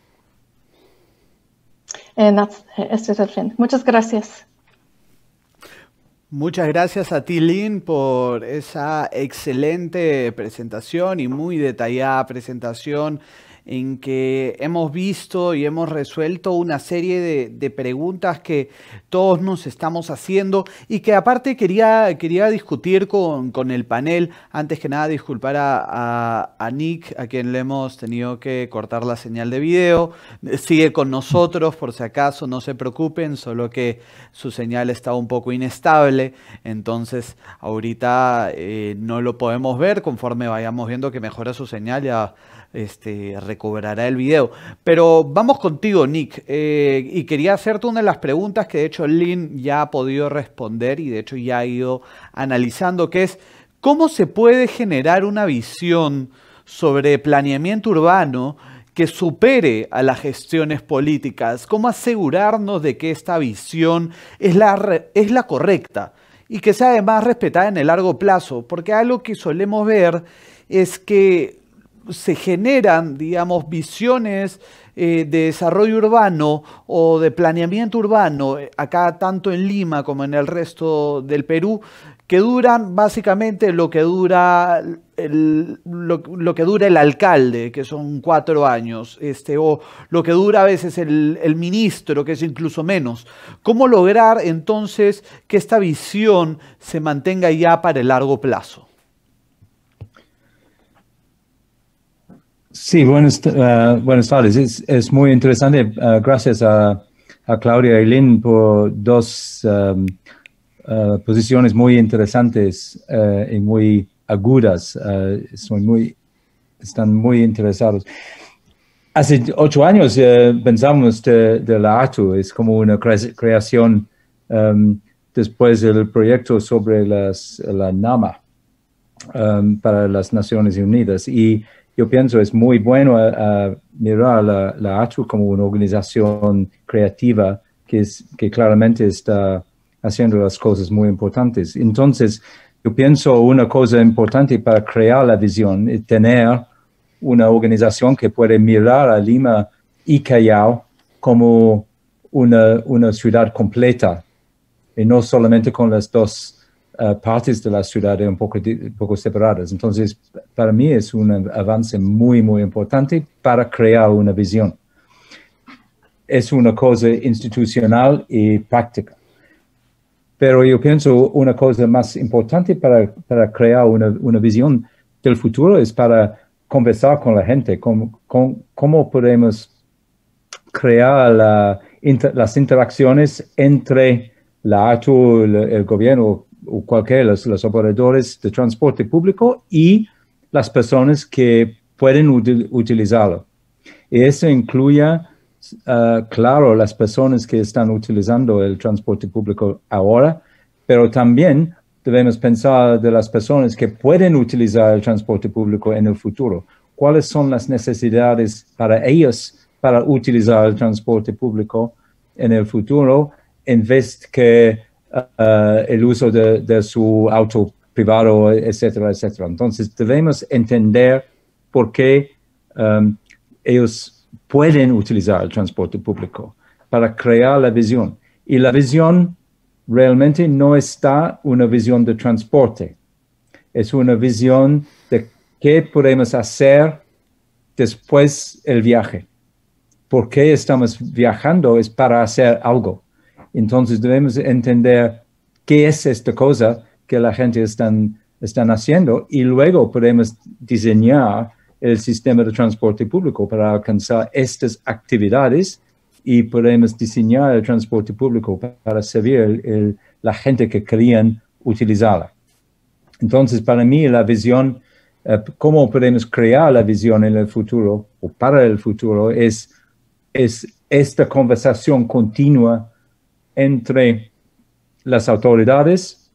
S2: And that's, este es el fin. Muchas gracias.
S1: Muchas gracias a ti, Lynn, por esa excelente presentación y muy detallada presentación en que hemos visto y hemos resuelto una serie de, de preguntas que todos nos estamos haciendo y que aparte quería, quería discutir con, con el panel. Antes que nada, disculpar a, a, a Nick, a quien le hemos tenido que cortar la señal de video. Sigue con nosotros, por si acaso, no se preocupen, solo que su señal está un poco inestable, entonces ahorita eh, no lo podemos ver. Conforme vayamos viendo que mejora su señal, ya este, recobrará el video. Pero vamos contigo, Nick, eh, y quería hacerte una de las preguntas que de hecho Lynn ya ha podido responder y de hecho ya ha ido analizando, que es ¿cómo se puede generar una visión sobre planeamiento urbano que supere a las gestiones políticas? ¿Cómo asegurarnos de que esta visión es la, es la correcta y que sea además respetada en el largo plazo? Porque algo que solemos ver es que se generan, digamos, visiones eh, de desarrollo urbano o de planeamiento urbano, acá tanto en Lima como en el resto del Perú, que duran básicamente lo que dura el, lo, lo que dura el alcalde, que son cuatro años, este, o lo que dura a veces el, el ministro, que es incluso menos. ¿Cómo lograr entonces que esta visión se mantenga ya para el largo plazo?
S4: Sí, buenas, uh, buenas tardes. Es, es muy interesante. Uh, gracias a, a Claudia y Lynn por dos um, uh, posiciones muy interesantes uh, y muy agudas. Uh, son muy, están muy interesados. Hace ocho años uh, pensamos de, de la A T U, es como una cre creación um, después del proyecto sobre las, la NAMA um, para las Naciones Unidas. Y yo pienso es muy bueno uh, mirar la, la A T U como una organización creativa que, es, que claramente está haciendo las cosas muy importantes. Entonces, yo pienso una cosa importante para crear la visión es tener una organización que puede mirar a Lima y Callao como una, una ciudad completa y no solamente con las dos Uh, partes de la ciudad un poco, un poco separadas. Entonces, para mí es un avance muy, muy importante para crear una visión. Es una cosa institucional y práctica. Pero yo pienso una cosa más importante para, para crear una, una visión del futuro es para conversar con la gente, con, con, cómo podemos crear la, inter, las interacciones entre la A T U, el, el gobierno, o cualquiera, los, los operadores de transporte público y las personas que pueden util, utilizarlo. Y eso incluye, uh, claro, las personas que están utilizando el transporte público ahora, pero también debemos pensar de las personas que pueden utilizar el transporte público en el futuro. ¿Cuáles son las necesidades para ellos para utilizar el transporte público en el futuro en vez que Uh, el uso de, de su auto privado, etcétera, etcétera? Entonces, debemos entender por qué um, ellos pueden utilizar el transporte público para crear la visión. Y la visión realmente no está una visión de transporte. Es una visión de qué podemos hacer después del viaje. ¿Por qué estamos viajando? Es para hacer algo. Entonces debemos entender qué es esta cosa que la gente están, están haciendo y luego podemos diseñar el sistema de transporte público para alcanzar estas actividades y podemos diseñar el transporte público para servir el, el, la gente que querían utilizarla. Entonces, para mí, la visión, eh, cómo podemos crear la visión en el futuro o para el futuro es, es esta conversación continua entre las autoridades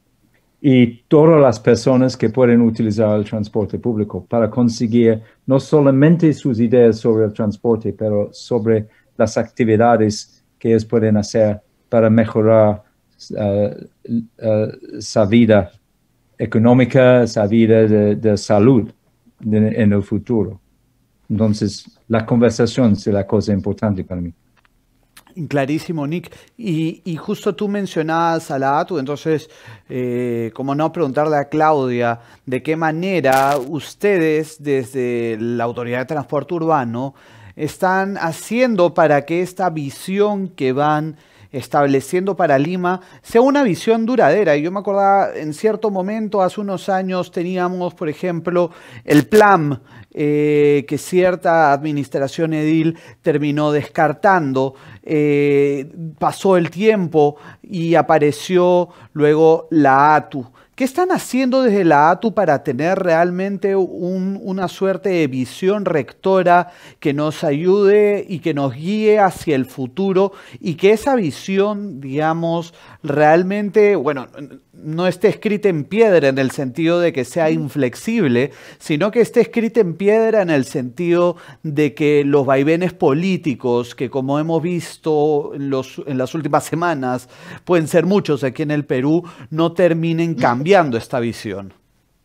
S4: y todas las personas que pueden utilizar el transporte público para conseguir no solamente sus ideas sobre el transporte, pero sobre las actividades que ellos pueden hacer para mejorar uh, uh, su vida económica, su vida de, de salud de, en el futuro. Entonces, la conversación es la cosa importante para mí.
S1: Clarísimo, Nick. Y, y justo tú mencionabas a la A T U, entonces, eh, como no preguntarle a Claudia, ¿de qué manera ustedes desde la Autoridad de Transporte Urbano están haciendo para que esta visión que van estableciendo para Lima sea una visión duradera? Yo me acordaba, en cierto momento, hace unos años, teníamos, por ejemplo, el plan eh, que cierta administración edil terminó descartando. Eh, pasó el tiempo y apareció luego la A T U. ¿Qué están haciendo desde la A T U para tener realmente un, una suerte de visión rectora que nos ayude y que nos guíe hacia el futuro, y que esa visión, digamos, realmente, bueno, no esté escrita en piedra en el sentido de que sea inflexible, sino que esté escrita en piedra en el sentido de que los vaivenes políticos, que como hemos visto en, los, en las últimas semanas, pueden ser muchos aquí en el Perú, no terminen cambiando esta visión?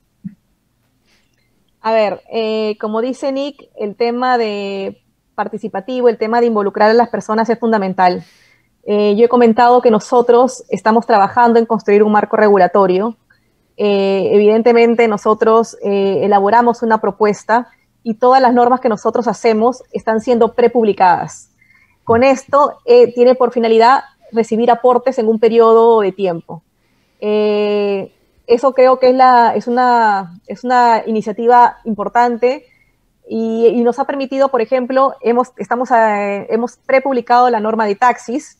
S3: A ver, eh, como dice Nick, el tema de participativo, el tema de involucrar a las personas es fundamental. Eh, yo he comentado que nosotros estamos trabajando en construir un marco regulatorio. Eh, evidentemente nosotros eh, elaboramos una propuesta y todas las normas que nosotros hacemos están siendo prepublicadas. Con esto eh, tiene por finalidad recibir aportes en un periodo de tiempo. Eh, eso creo que es, la, es, una, es una iniciativa importante y, y nos ha permitido, por ejemplo, hemos, estamos a, hemos prepublicado la norma de taxis,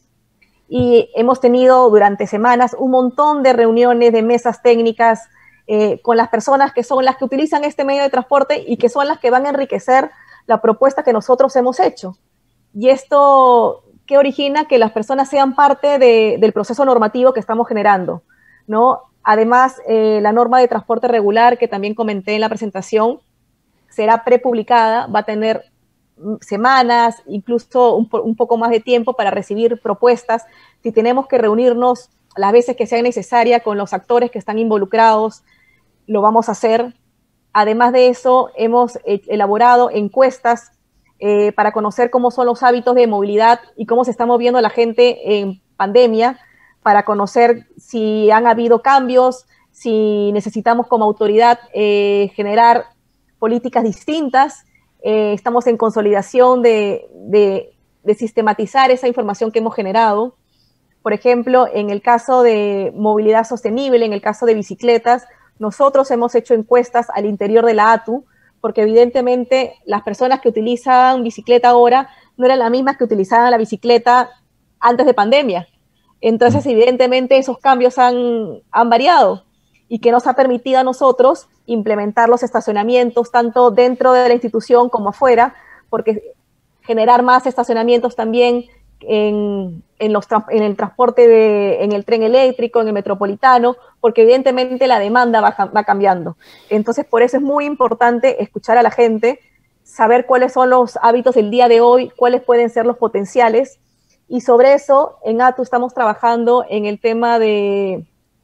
S3: y hemos tenido durante semanas un montón de reuniones, de mesas técnicas eh, con las personas que son las que utilizan este medio de transporte y que son las que van a enriquecer la propuesta que nosotros hemos hecho. Y esto, ¿qué origina? Que las personas sean parte de, del proceso normativo que estamos generando, ¿no? Además, eh, la norma de transporte regular, que también comenté en la presentación, será prepublicada, va a tener semanas, incluso un, un poco más de tiempo para recibir propuestas. Si tenemos que reunirnos las veces que sea necesaria con los actores que están involucrados, lo vamos a hacer. Además de eso, hemos elaborado encuestas eh, para conocer cómo son los hábitos de movilidad y cómo se está moviendo la gente en pandemia, para conocer si han habido cambios, si necesitamos como autoridad eh, generar políticas distintas. Eh, estamos en consolidación de, de, de sistematizar esa información que hemos generado. Por ejemplo, en el caso de movilidad sostenible, en el caso de bicicletas, nosotros hemos hecho encuestas al interior de la A T U, porque evidentemente las personas que utilizan bicicleta ahora no eran las mismas que utilizaban la bicicleta antes de pandemia. Entonces, evidentemente, esos cambios han, han variado, y que nos ha permitido a nosotros implementar los estacionamientos tanto dentro de la institución como afuera, porque generar más estacionamientos también en, en, los, en el transporte, de, en el tren eléctrico, en el metropolitano, porque evidentemente la demanda va, va cambiando. Entonces, por eso es muy importante escuchar a la gente, saber cuáles son los hábitos del día de hoy, cuáles pueden ser los potenciales, y sobre eso en A T U estamos trabajando en el tema de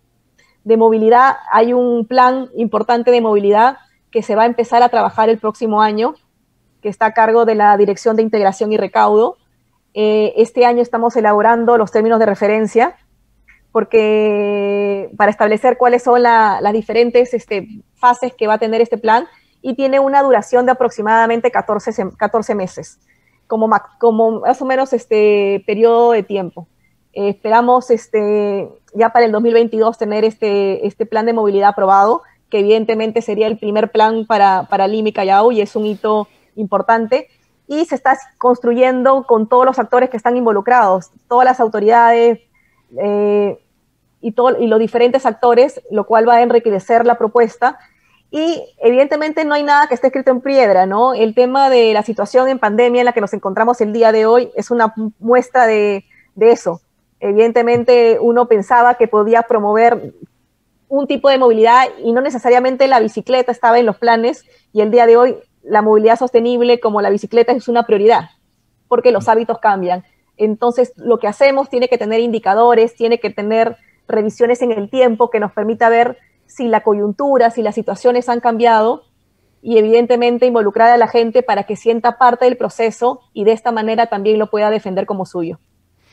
S3: de movilidad. Hay un plan importante de movilidad que se va a empezar a trabajar el próximo año, que está a cargo de la Dirección de Integración y Recaudo. Eh, este año estamos elaborando los términos de referencia, porque para establecer cuáles son la, las diferentes este, fases que va a tener este plan, y tiene una duración de aproximadamente catorce, catorce meses, como, como más o menos este periodo de tiempo. Eh, esperamos este, ya para el dos mil veintidós tener este, este plan de movilidad aprobado, que evidentemente sería el primer plan para, para Lima y Callao, y es un hito importante. Y se está construyendo con todos los actores que están involucrados, todas las autoridades eh, y, todo, y los diferentes actores, lo cual va a enriquecer la propuesta. Y evidentemente no hay nada que esté escrito en piedra, ¿no? El tema de la situación en pandemia en la que nos encontramos el día de hoy es una muestra de, de eso. Evidentemente uno pensaba que podía promover un tipo de movilidad y no necesariamente la bicicleta estaba en los planes, y el día de hoy la movilidad sostenible como la bicicleta es una prioridad, porque los hábitos cambian. Entonces lo que hacemos tiene que tener indicadores, tiene que tener revisiones en el tiempo que nos permita ver si la coyuntura, si las situaciones han cambiado, y evidentemente involucrar a la gente para que sienta parte del proceso y de esta manera también lo pueda defender como suyo.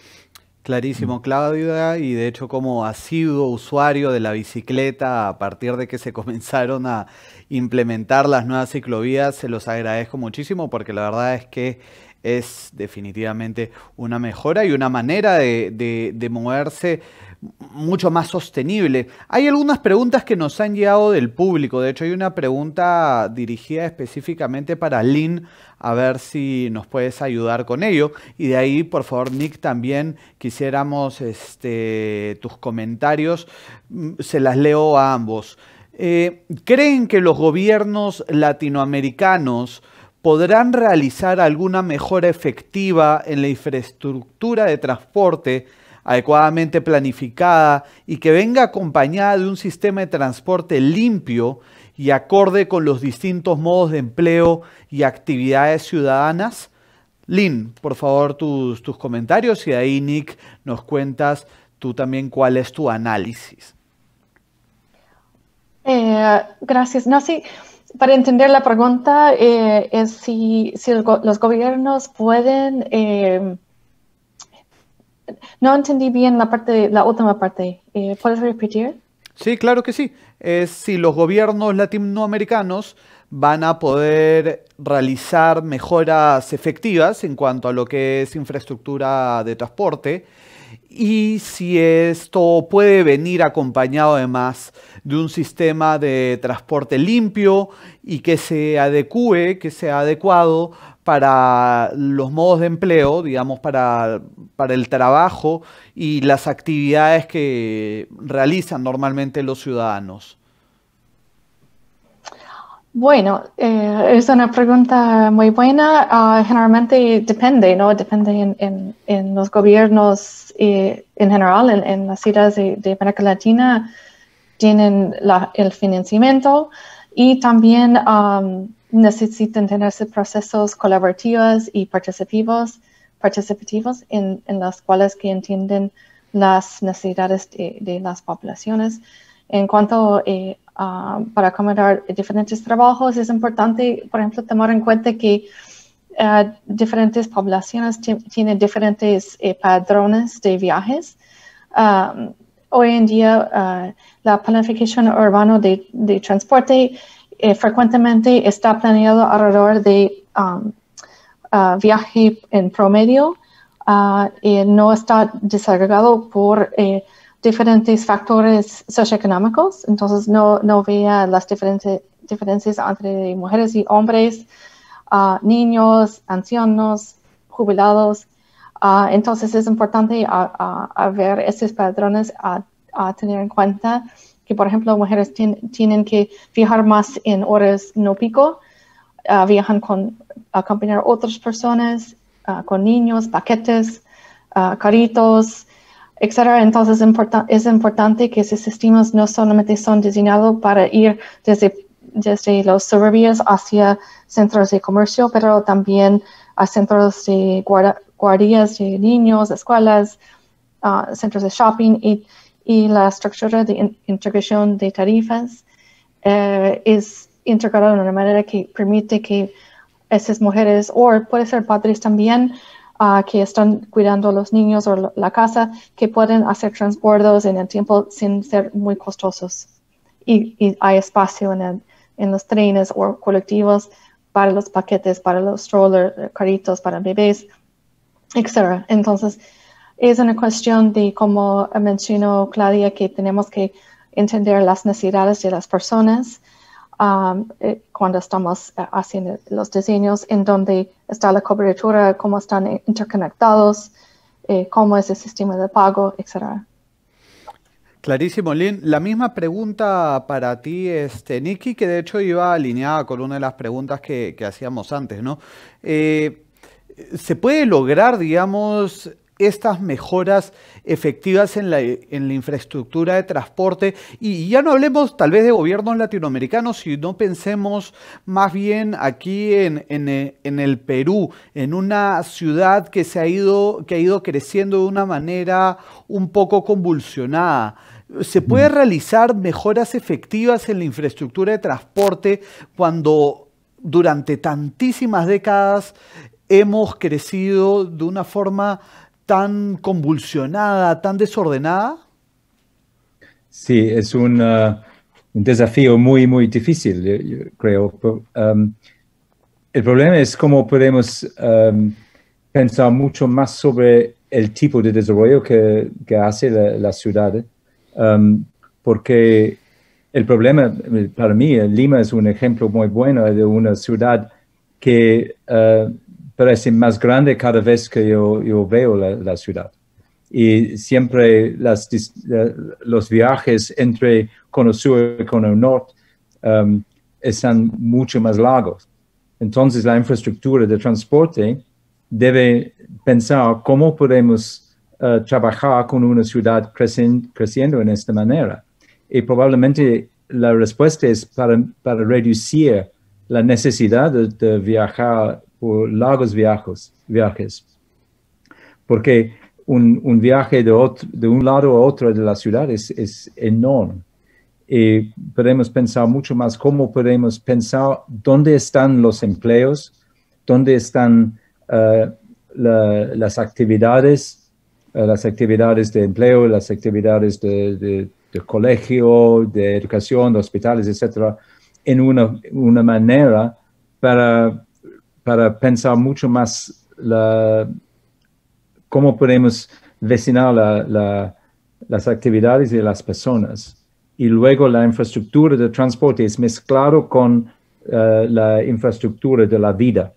S1: Clarísimo, Claudia, y de hecho como asiduo usuario de la bicicleta a partir de que se comenzaron a implementar las nuevas ciclovías, se los agradezco muchísimo porque la verdad es que es definitivamente una mejora y una manera de, de, de moverse mucho más sostenible. Hay algunas preguntas que nos han llegado del público. De hecho, hay una pregunta dirigida específicamente para Lynn, a ver si nos puedes ayudar con ello. Y de ahí, por favor, Nick, también quisiéramos este, tus comentarios. Se las leo a ambos. Eh, ¿Creen que los gobiernos latinoamericanos podrán realizar alguna mejora efectiva en la infraestructura de transporte adecuadamente planificada y que venga acompañada de un sistema de transporte limpio y acorde con los distintos modos de empleo y actividades ciudadanas? Lynn, por favor, tus, tus comentarios y de ahí, Nick, nos cuentas tú también cuál es tu análisis.
S2: Eh, gracias. No, sí, para entender la pregunta eh, es si, si los gobiernos pueden... Eh, no entendí bien la parte, la última parte. Eh, ¿Puedes repetir?
S1: Sí, claro que sí. Es si los gobiernos latinoamericanos van a poder realizar mejoras efectivas en cuanto a lo que es infraestructura de transporte y si esto puede venir acompañado además de un sistema de transporte limpio y que se adecue, que sea adecuado para los modos de empleo, digamos, para, para el trabajo y las actividades que realizan normalmente los ciudadanos.
S2: Bueno, eh, es una pregunta muy buena. Uh, generalmente depende, ¿no? Depende en, en, en los gobiernos eh, en general, en, en las ciudades de, de América Latina, tienen la, el financiamiento y también um, necesitan tenerse procesos colaborativos y participativos, participativos en, en las cuales que entienden las necesidades de, de las poblaciones. En cuanto eh, uh, para acomodar diferentes trabajos, es importante, por ejemplo, tomar en cuenta que uh, diferentes poblaciones tienen diferentes eh, patrones de viajes. Um, hoy en día, uh, la planificación urbana de, de transporte eh, frecuentemente está planeado alrededor de um, uh, viaje en promedio uh, y no está desagregado por eh, diferentes factores socioeconómicos, entonces no, no vea las diferentes diferencias entre mujeres y hombres, uh, niños, ancianos, jubilados. Uh, entonces es importante a, a, a ver estos patrones, a, a tener en cuenta que, por ejemplo, mujeres ten, tienen que viajar más en horas no pico, uh, viajan con acompañar a otras personas, uh, con niños, paquetes, uh, carritos, etcétera. Entonces importa, es importante que esos sistemas no solamente son diseñados para ir desde, desde los suburbios hacia centros de comercio, pero también a centros de guarda, guardias de niños, escuelas, uh, centros de shopping y, y la estructura de in, integración de tarifas eh, es integrada de una manera que permite que esas mujeres, o puede ser padres también, Uh, que están cuidando a los niños o la casa, que pueden hacer transbordos en el tiempo sin ser muy costosos. Y, y hay espacio en, el, en los trenes o colectivos para los paquetes, para los strollers, carritos, para bebés, etcétera. Entonces, es una cuestión de, como mencionó Claudia, que tenemos que entender las necesidades de las personas Um, eh, cuando estamos uh, haciendo los diseños, en dónde está la cobertura, cómo están interconectados, eh, cómo es el sistema de pago, etcétera.
S1: Clarísimo, Lynn. La misma pregunta para ti, este, Nikki, que de hecho iba alineada con una de las preguntas que, que hacíamos antes, ¿no? Eh, ¿Se puede lograr, digamos, estas mejoras efectivas en la, en la infraestructura de transporte? Y ya no hablemos tal vez de gobiernos latinoamericanos, sino pensemos más bien aquí en, en, en el Perú, en una ciudad que, se ha ido, que ha ido creciendo de una manera un poco convulsionada. ¿Se puede realizar mejoras efectivas en la infraestructura de transporte cuando durante tantísimas décadas hemos crecido de una forma tan convulsionada, tan desordenada?
S4: Sí, es un, uh, un desafío muy, muy difícil, yo, yo creo. Um, el problema es cómo podemos um, pensar mucho más sobre el tipo de desarrollo que, que hace la, la ciudad, um, porque el problema, para mí, Lima es un ejemplo muy bueno de una ciudad que uh, parece más grande cada vez que yo, yo veo la, la ciudad. Y siempre las, los viajes entre Cono Sur y Cono Norte um, están mucho más largos. Entonces, la infraestructura de transporte debe pensar cómo podemos uh, trabajar con una ciudad crecen, creciendo en esta manera. Y probablemente la respuesta es para, para reducir la necesidad de, de viajar por largos viajes. viajes. Porque un, un viaje de, otro, de un lado a otro de la ciudad es, es enorme. Y podemos pensar mucho más cómo podemos pensar dónde están los empleos, dónde están uh, la, las actividades, uh, las actividades de empleo, las actividades de, de, de colegio, de educación, de hospitales, etcétera, en una, una manera para, para pensar mucho más la, cómo podemos vecinar la, la, las actividades de las personas. Y luego la infraestructura de transporte es mezclado con uh, la infraestructura de la vida.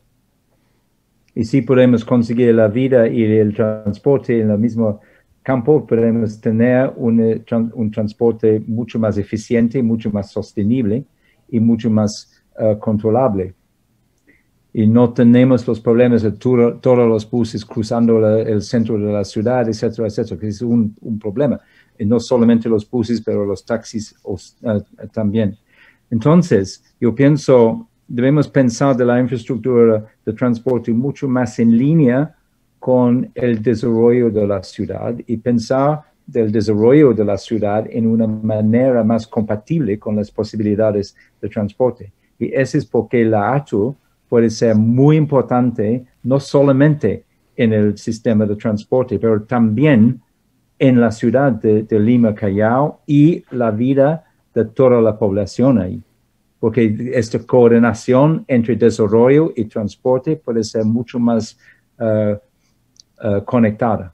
S4: Y si podemos conseguir la vida y el transporte en el mismo campo, podemos tener un, un transporte mucho más eficiente, mucho más sostenible y mucho más uh, controlable. Y no tenemos los problemas de todo, todos los buses cruzando la, el centro de la ciudad, etcétera, etcétera, que es un, un problema. Y no solamente los buses, pero los taxis uh, también. Entonces, yo pienso, debemos pensar de la infraestructura de transporte mucho más en línea con el desarrollo de la ciudad y pensar del desarrollo de la ciudad en una manera más compatible con las posibilidades de transporte. Y eso es porque la A T U puede ser muy importante, no solamente en el sistema de transporte, pero también en la ciudad de, de Lima, Callao, y la vida de toda la población ahí. Porque esta coordinación entre desarrollo y transporte puede ser mucho más uh, uh, conectada.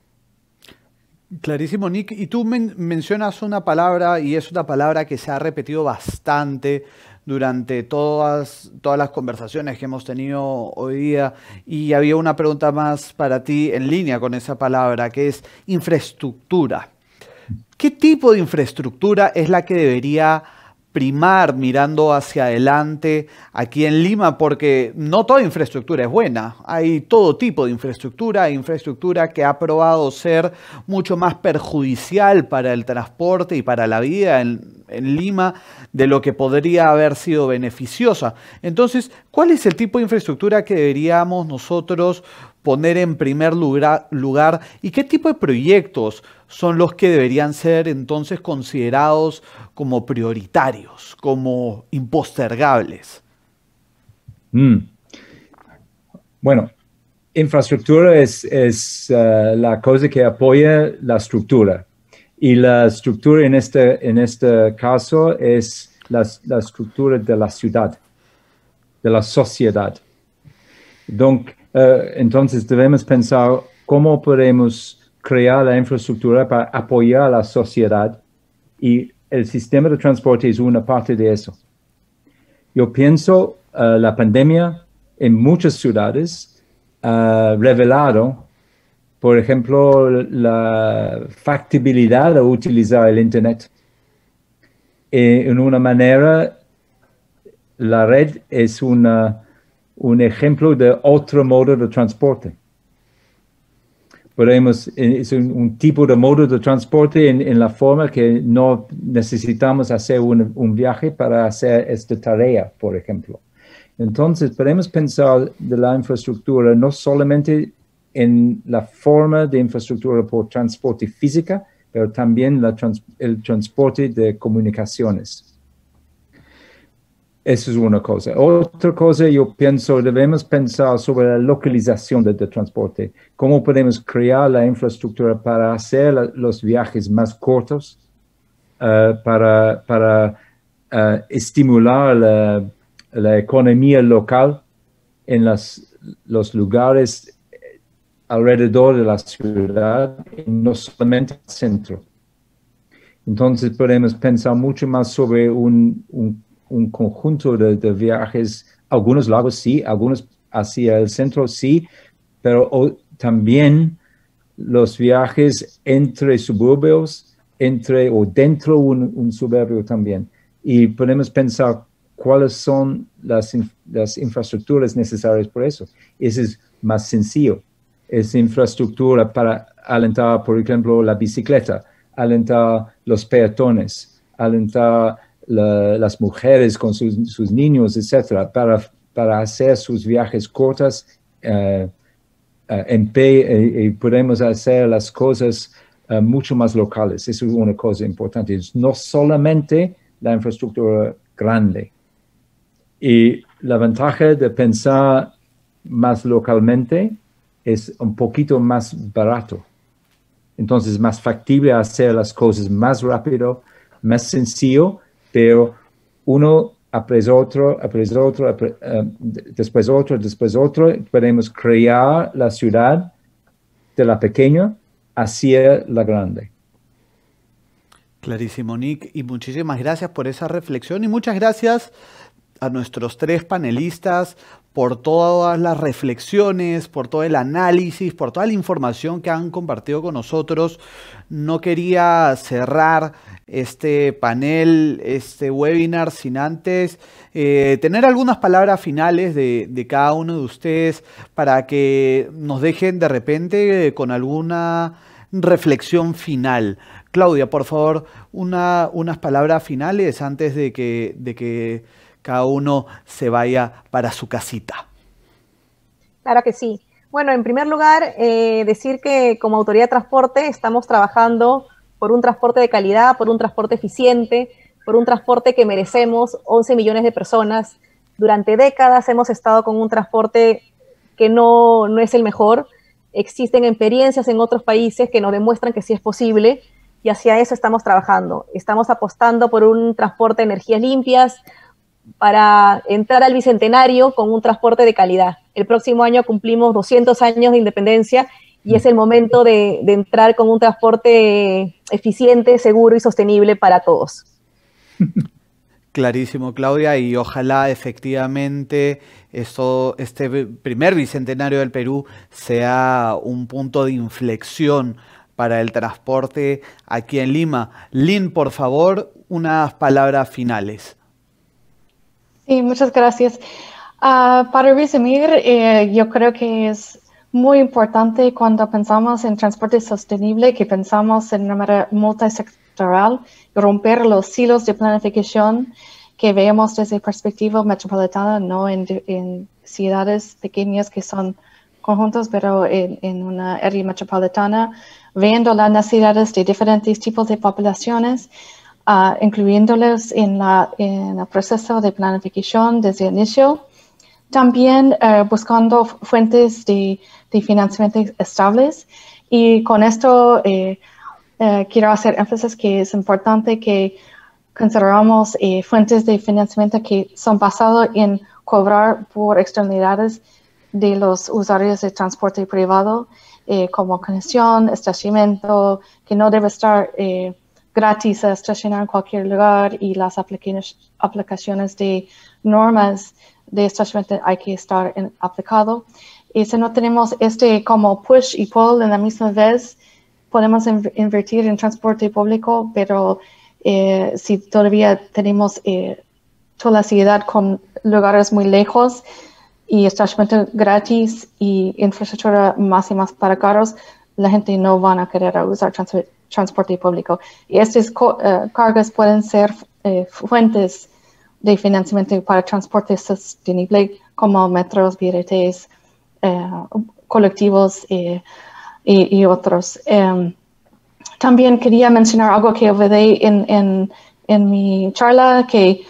S1: Clarísimo, Nick. Y tú men mencionas una palabra, y es una palabra que se ha repetido bastante durante todas, todas las conversaciones que hemos tenido hoy día, y había una pregunta más para ti en línea con esa palabra, que es infraestructura. ¿Qué tipo de infraestructura es la que debería primar mirando hacia adelante aquí en Lima? Porque no toda infraestructura es buena. Hay todo tipo de infraestructura, hay infraestructura que ha probado ser mucho más perjudicial para el transporte y para la vida en, en Lima de lo que podría haber sido beneficiosa. Entonces, ¿cuál es el tipo de infraestructura que deberíamos nosotros poner en primer lugar, lugar y qué tipo de proyectos son los que deberían ser entonces considerados como prioritarios, como impostergables?
S4: Mm. Bueno, infraestructura es, es uh, la cosa que apoya la estructura. Y la estructura en este, en este caso es la, la estructura de la ciudad, de la sociedad. Donc, uh, entonces debemos pensar cómo podemos crear la infraestructura para apoyar a la sociedad, y el sistema de transporte es una parte de eso. Yo pienso uh, la pandemia en muchas ciudades ha uh, revelado, por ejemplo, la factibilidad de utilizar el Internet. Eh, en una manera, la red es una, un ejemplo de otro modo de transporte. Podemos, es un, un tipo de modo de transporte en, en la forma que no necesitamos hacer un, un viaje para hacer esta tarea, por ejemplo. Entonces, podemos pensar de la infraestructura no solamente en la forma de infraestructura por transporte física, pero también la trans, el transporte de comunicaciones. Eso es una cosa. Otra cosa, yo pienso, debemos pensar sobre la localización del de transporte. ¿Cómo podemos crear la infraestructura para hacer la, los viajes más cortos, uh, para, para uh, estimular la, la economía local en las, los lugares alrededor de la ciudad y no solamente el centro? Entonces podemos pensar mucho más sobre un, un un conjunto de, de viajes, algunos largos sí, algunos hacia el centro sí, pero o, también los viajes entre suburbios, entre o dentro de un, un suburbio también. Y podemos pensar cuáles son las, las infraestructuras necesarias por eso. Eso es más sencillo. Es infraestructura para alentar, por ejemplo, la bicicleta, alentar los peatones, alentar La, las mujeres con sus, sus niños, etcétera, para, para hacer sus viajes cortos uh, uh, en pie y, y podemos hacer las cosas uh, mucho más locales. Eso es una cosa importante. Es no solamente la infraestructura grande. Y la ventaja de pensar más localmente es un poquito más barato. Entonces es más factible hacer las cosas más rápido, más sencillo, pero uno apres otro, apres otro, apres, uh, después otro, después otro, podemos crear la ciudad de la pequeña hacia la grande.
S1: Clarísimo, Nick, y muchísimas gracias por esa reflexión y muchas gracias a nuestros tres panelistas por todas las reflexiones, por todo el análisis, por toda la información que han compartido con nosotros. No quería cerrar este panel, este webinar, sin antes eh, tener algunas palabras finales de, de cada uno de ustedes para que nos dejen de repente eh, con alguna reflexión final. Claudia, por favor, una, unas palabras finales antes de que, de que cada uno se vaya para su casita.
S3: Claro que sí. Bueno, en primer lugar, eh, decir que como Autoridad de Transporte estamos trabajando por un transporte de calidad, por un transporte eficiente, por un transporte que merecemos once millones de personas. Durante décadas hemos estado con un transporte que no, no es el mejor. Existen experiencias en otros países que nos demuestran que sí es posible y hacia eso estamos trabajando. Estamos apostando por un transporte de energías limpias, para entrar al Bicentenario con un transporte de calidad. El próximo año cumplimos doscientos años de independencia y es el momento de, de entrar con un transporte eficiente, seguro y sostenible para todos.
S1: Clarísimo, Claudia, y ojalá efectivamente esto, este primer Bicentenario del Perú sea un punto de inflexión para el transporte aquí en Lima. Lynn, por favor, unas palabras finales.
S2: Sí, muchas gracias. Uh, para resumir, eh, yo creo que es muy importante cuando pensamos en transporte sostenible que pensamos en una manera multisectoral, romper los silos de planificación que vemos desde perspectiva metropolitana, no en, en ciudades pequeñas que son conjuntos, pero en, en una área metropolitana, viendo las necesidades de diferentes tipos de poblaciones, Uh, incluyéndolos en, la, en el proceso de planificación desde el inicio. También uh, buscando fuentes de, de financiamiento estables. Y con esto eh, eh, quiero hacer énfasis que es importante que consideramos eh, fuentes de financiamiento que son basadas en cobrar por externalidades de los usuarios de transporte privado, eh, como conexión, estacionamiento, que no debe estar eh, gratis a estacionar en cualquier lugar y las aplicaciones de normas de estacionamiento hay que estar en, aplicado. Y si no tenemos este como push y pull en la misma vez, podemos in invertir en transporte público, pero eh, si todavía tenemos eh, toda la ciudad con lugares muy lejos y estacionamiento gratis y infraestructura más y más para caros, la gente no van a querer usar transporte transporte público. Y estas uh, cargas pueden ser eh, fuentes de financiamiento para transporte sostenible como metros, B R Ts, eh, colectivos eh, y, y otros. Um, también quería mencionar algo que olvidé en, en, en mi charla, que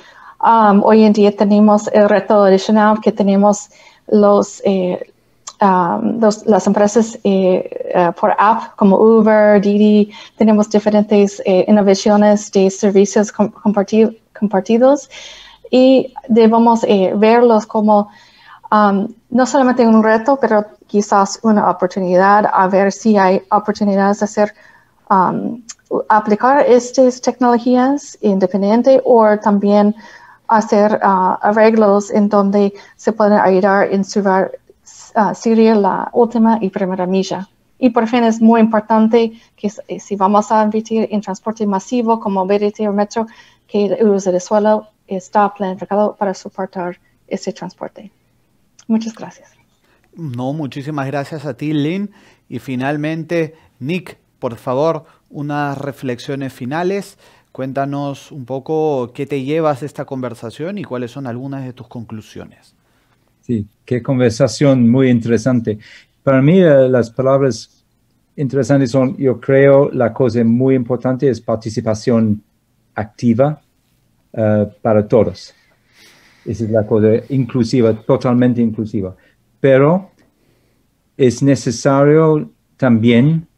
S2: Um, hoy en día tenemos el reto adicional que tenemos los, eh, um, los, las empresas eh, uh, por app como Uber, Didi. Tenemos diferentes eh, innovaciones de servicios com comparti compartidos y debemos eh, verlos como um, no solamente un reto, pero quizás una oportunidad a ver si hay oportunidades de hacer um, aplicar estas tecnologías independiente o también hacer uh, arreglos en donde se pueden ayudar en subir uh, Siria la última y primera milla. Y por fin es muy importante que si vamos a invertir en transporte masivo como B R T o metro, que el uso de suelo está planificado para soportar ese transporte. Muchas gracias.
S1: No, muchísimas gracias a ti, Lynn. Y finalmente, Nick, por favor, unas reflexiones finales. Cuéntanos un poco qué te llevas de esta conversación y cuáles son algunas de tus conclusiones.
S4: Sí, qué conversación muy interesante. Para mí, uh, las palabras interesantes son, yo creo, la cosa muy importante es participación activa uh, para todos. Esa es la cosa inclusiva, totalmente inclusiva. Pero es necesario también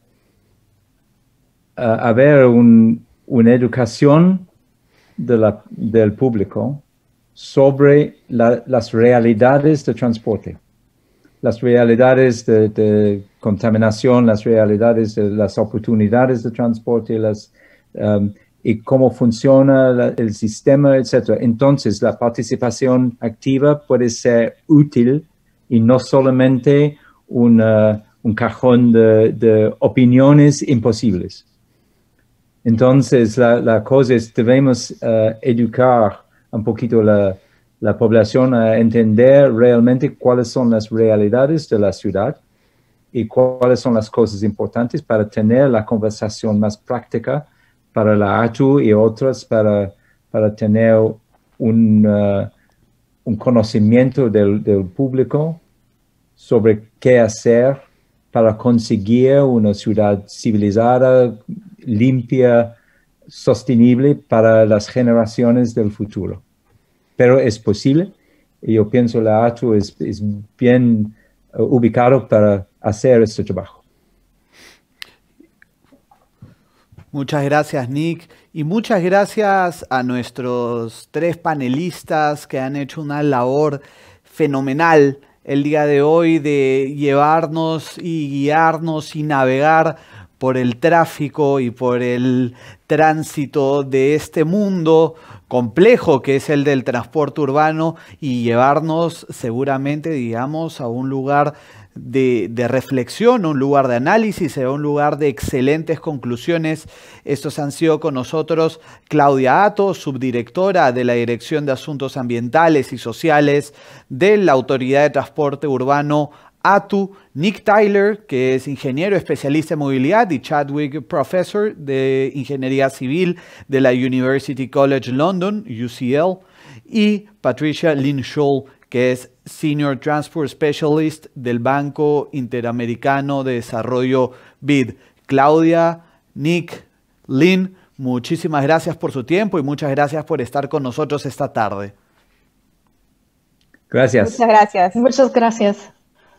S4: uh, haber un, una educación de la, del público sobre la, las realidades de transporte, las realidades de, de contaminación, las realidades de las oportunidades de transporte, las, um, y cómo funciona la, el sistema, etcétera. Entonces, la participación activa puede ser útil y no solamente una, un cajón de, de opiniones imposibles. Entonces, la, la cosa es, debemos uh, educar un poquito la, la población a entender realmente cuáles son las realidades de la ciudad y cuáles son las cosas importantes para tener la conversación más práctica para la A T U y otras para, para tener un, uh, un conocimiento del, del público sobre qué hacer para conseguir una ciudad civilizada, limpia, sostenible para las generaciones del futuro. Pero es posible, y yo pienso la A T U es, es bien uh, ubicado para hacer este trabajo.
S1: Muchas gracias, Nick, y muchas gracias a nuestros tres panelistas que han hecho una labor fenomenal el día de hoy de llevarnos y guiarnos y navegar por el tráfico y por el tránsito de este mundo complejo que es el del transporte urbano y llevarnos seguramente, digamos, a un lugar de, de reflexión, un lugar de análisis, a un lugar de excelentes conclusiones. Estos han sido con nosotros Claudia Atto, subdirectora de la Dirección de Asuntos Ambientales y Sociales de la Autoridad de Transporte Urbano A T U, Nick Tyler, que es ingeniero especialista en movilidad y Chadwick Professor de Ingeniería Civil de la University College London, U C L, y Patricia Lynn Scholl, que es Senior Transport Specialist del Banco Interamericano de Desarrollo B I D. Claudia, Nick, Lynn, muchísimas gracias por su tiempo y muchas gracias por estar con nosotros esta tarde.
S4: Gracias.
S3: Muchas gracias.
S2: Muchas gracias.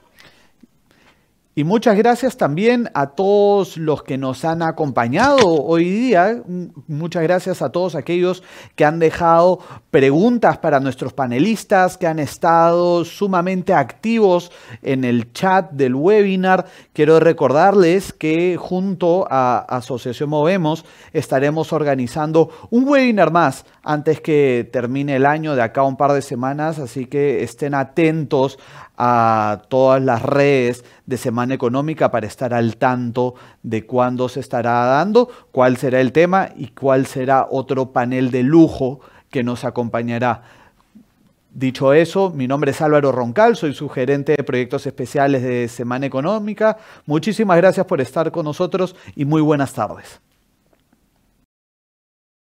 S1: Y muchas gracias también a todos los que nos han acompañado hoy día. Muchas gracias a todos aquellos que han dejado preguntas para nuestros panelistas, que han estado sumamente activos en el chat del webinar. Quiero recordarles que junto a Asociación Movemos estaremos organizando un webinar más antes que termine el año, de acá a un par de semanas, así que estén atentos a todas las redes de Semana Económica para estar al tanto de cuándo se estará dando, cuál será el tema y cuál será otro panel de lujo que nos acompañará. Dicho eso, mi nombre es Álvaro Roncal, soy subgerente de proyectos especiales de Semana Económica. Muchísimas gracias por estar con nosotros y muy buenas tardes.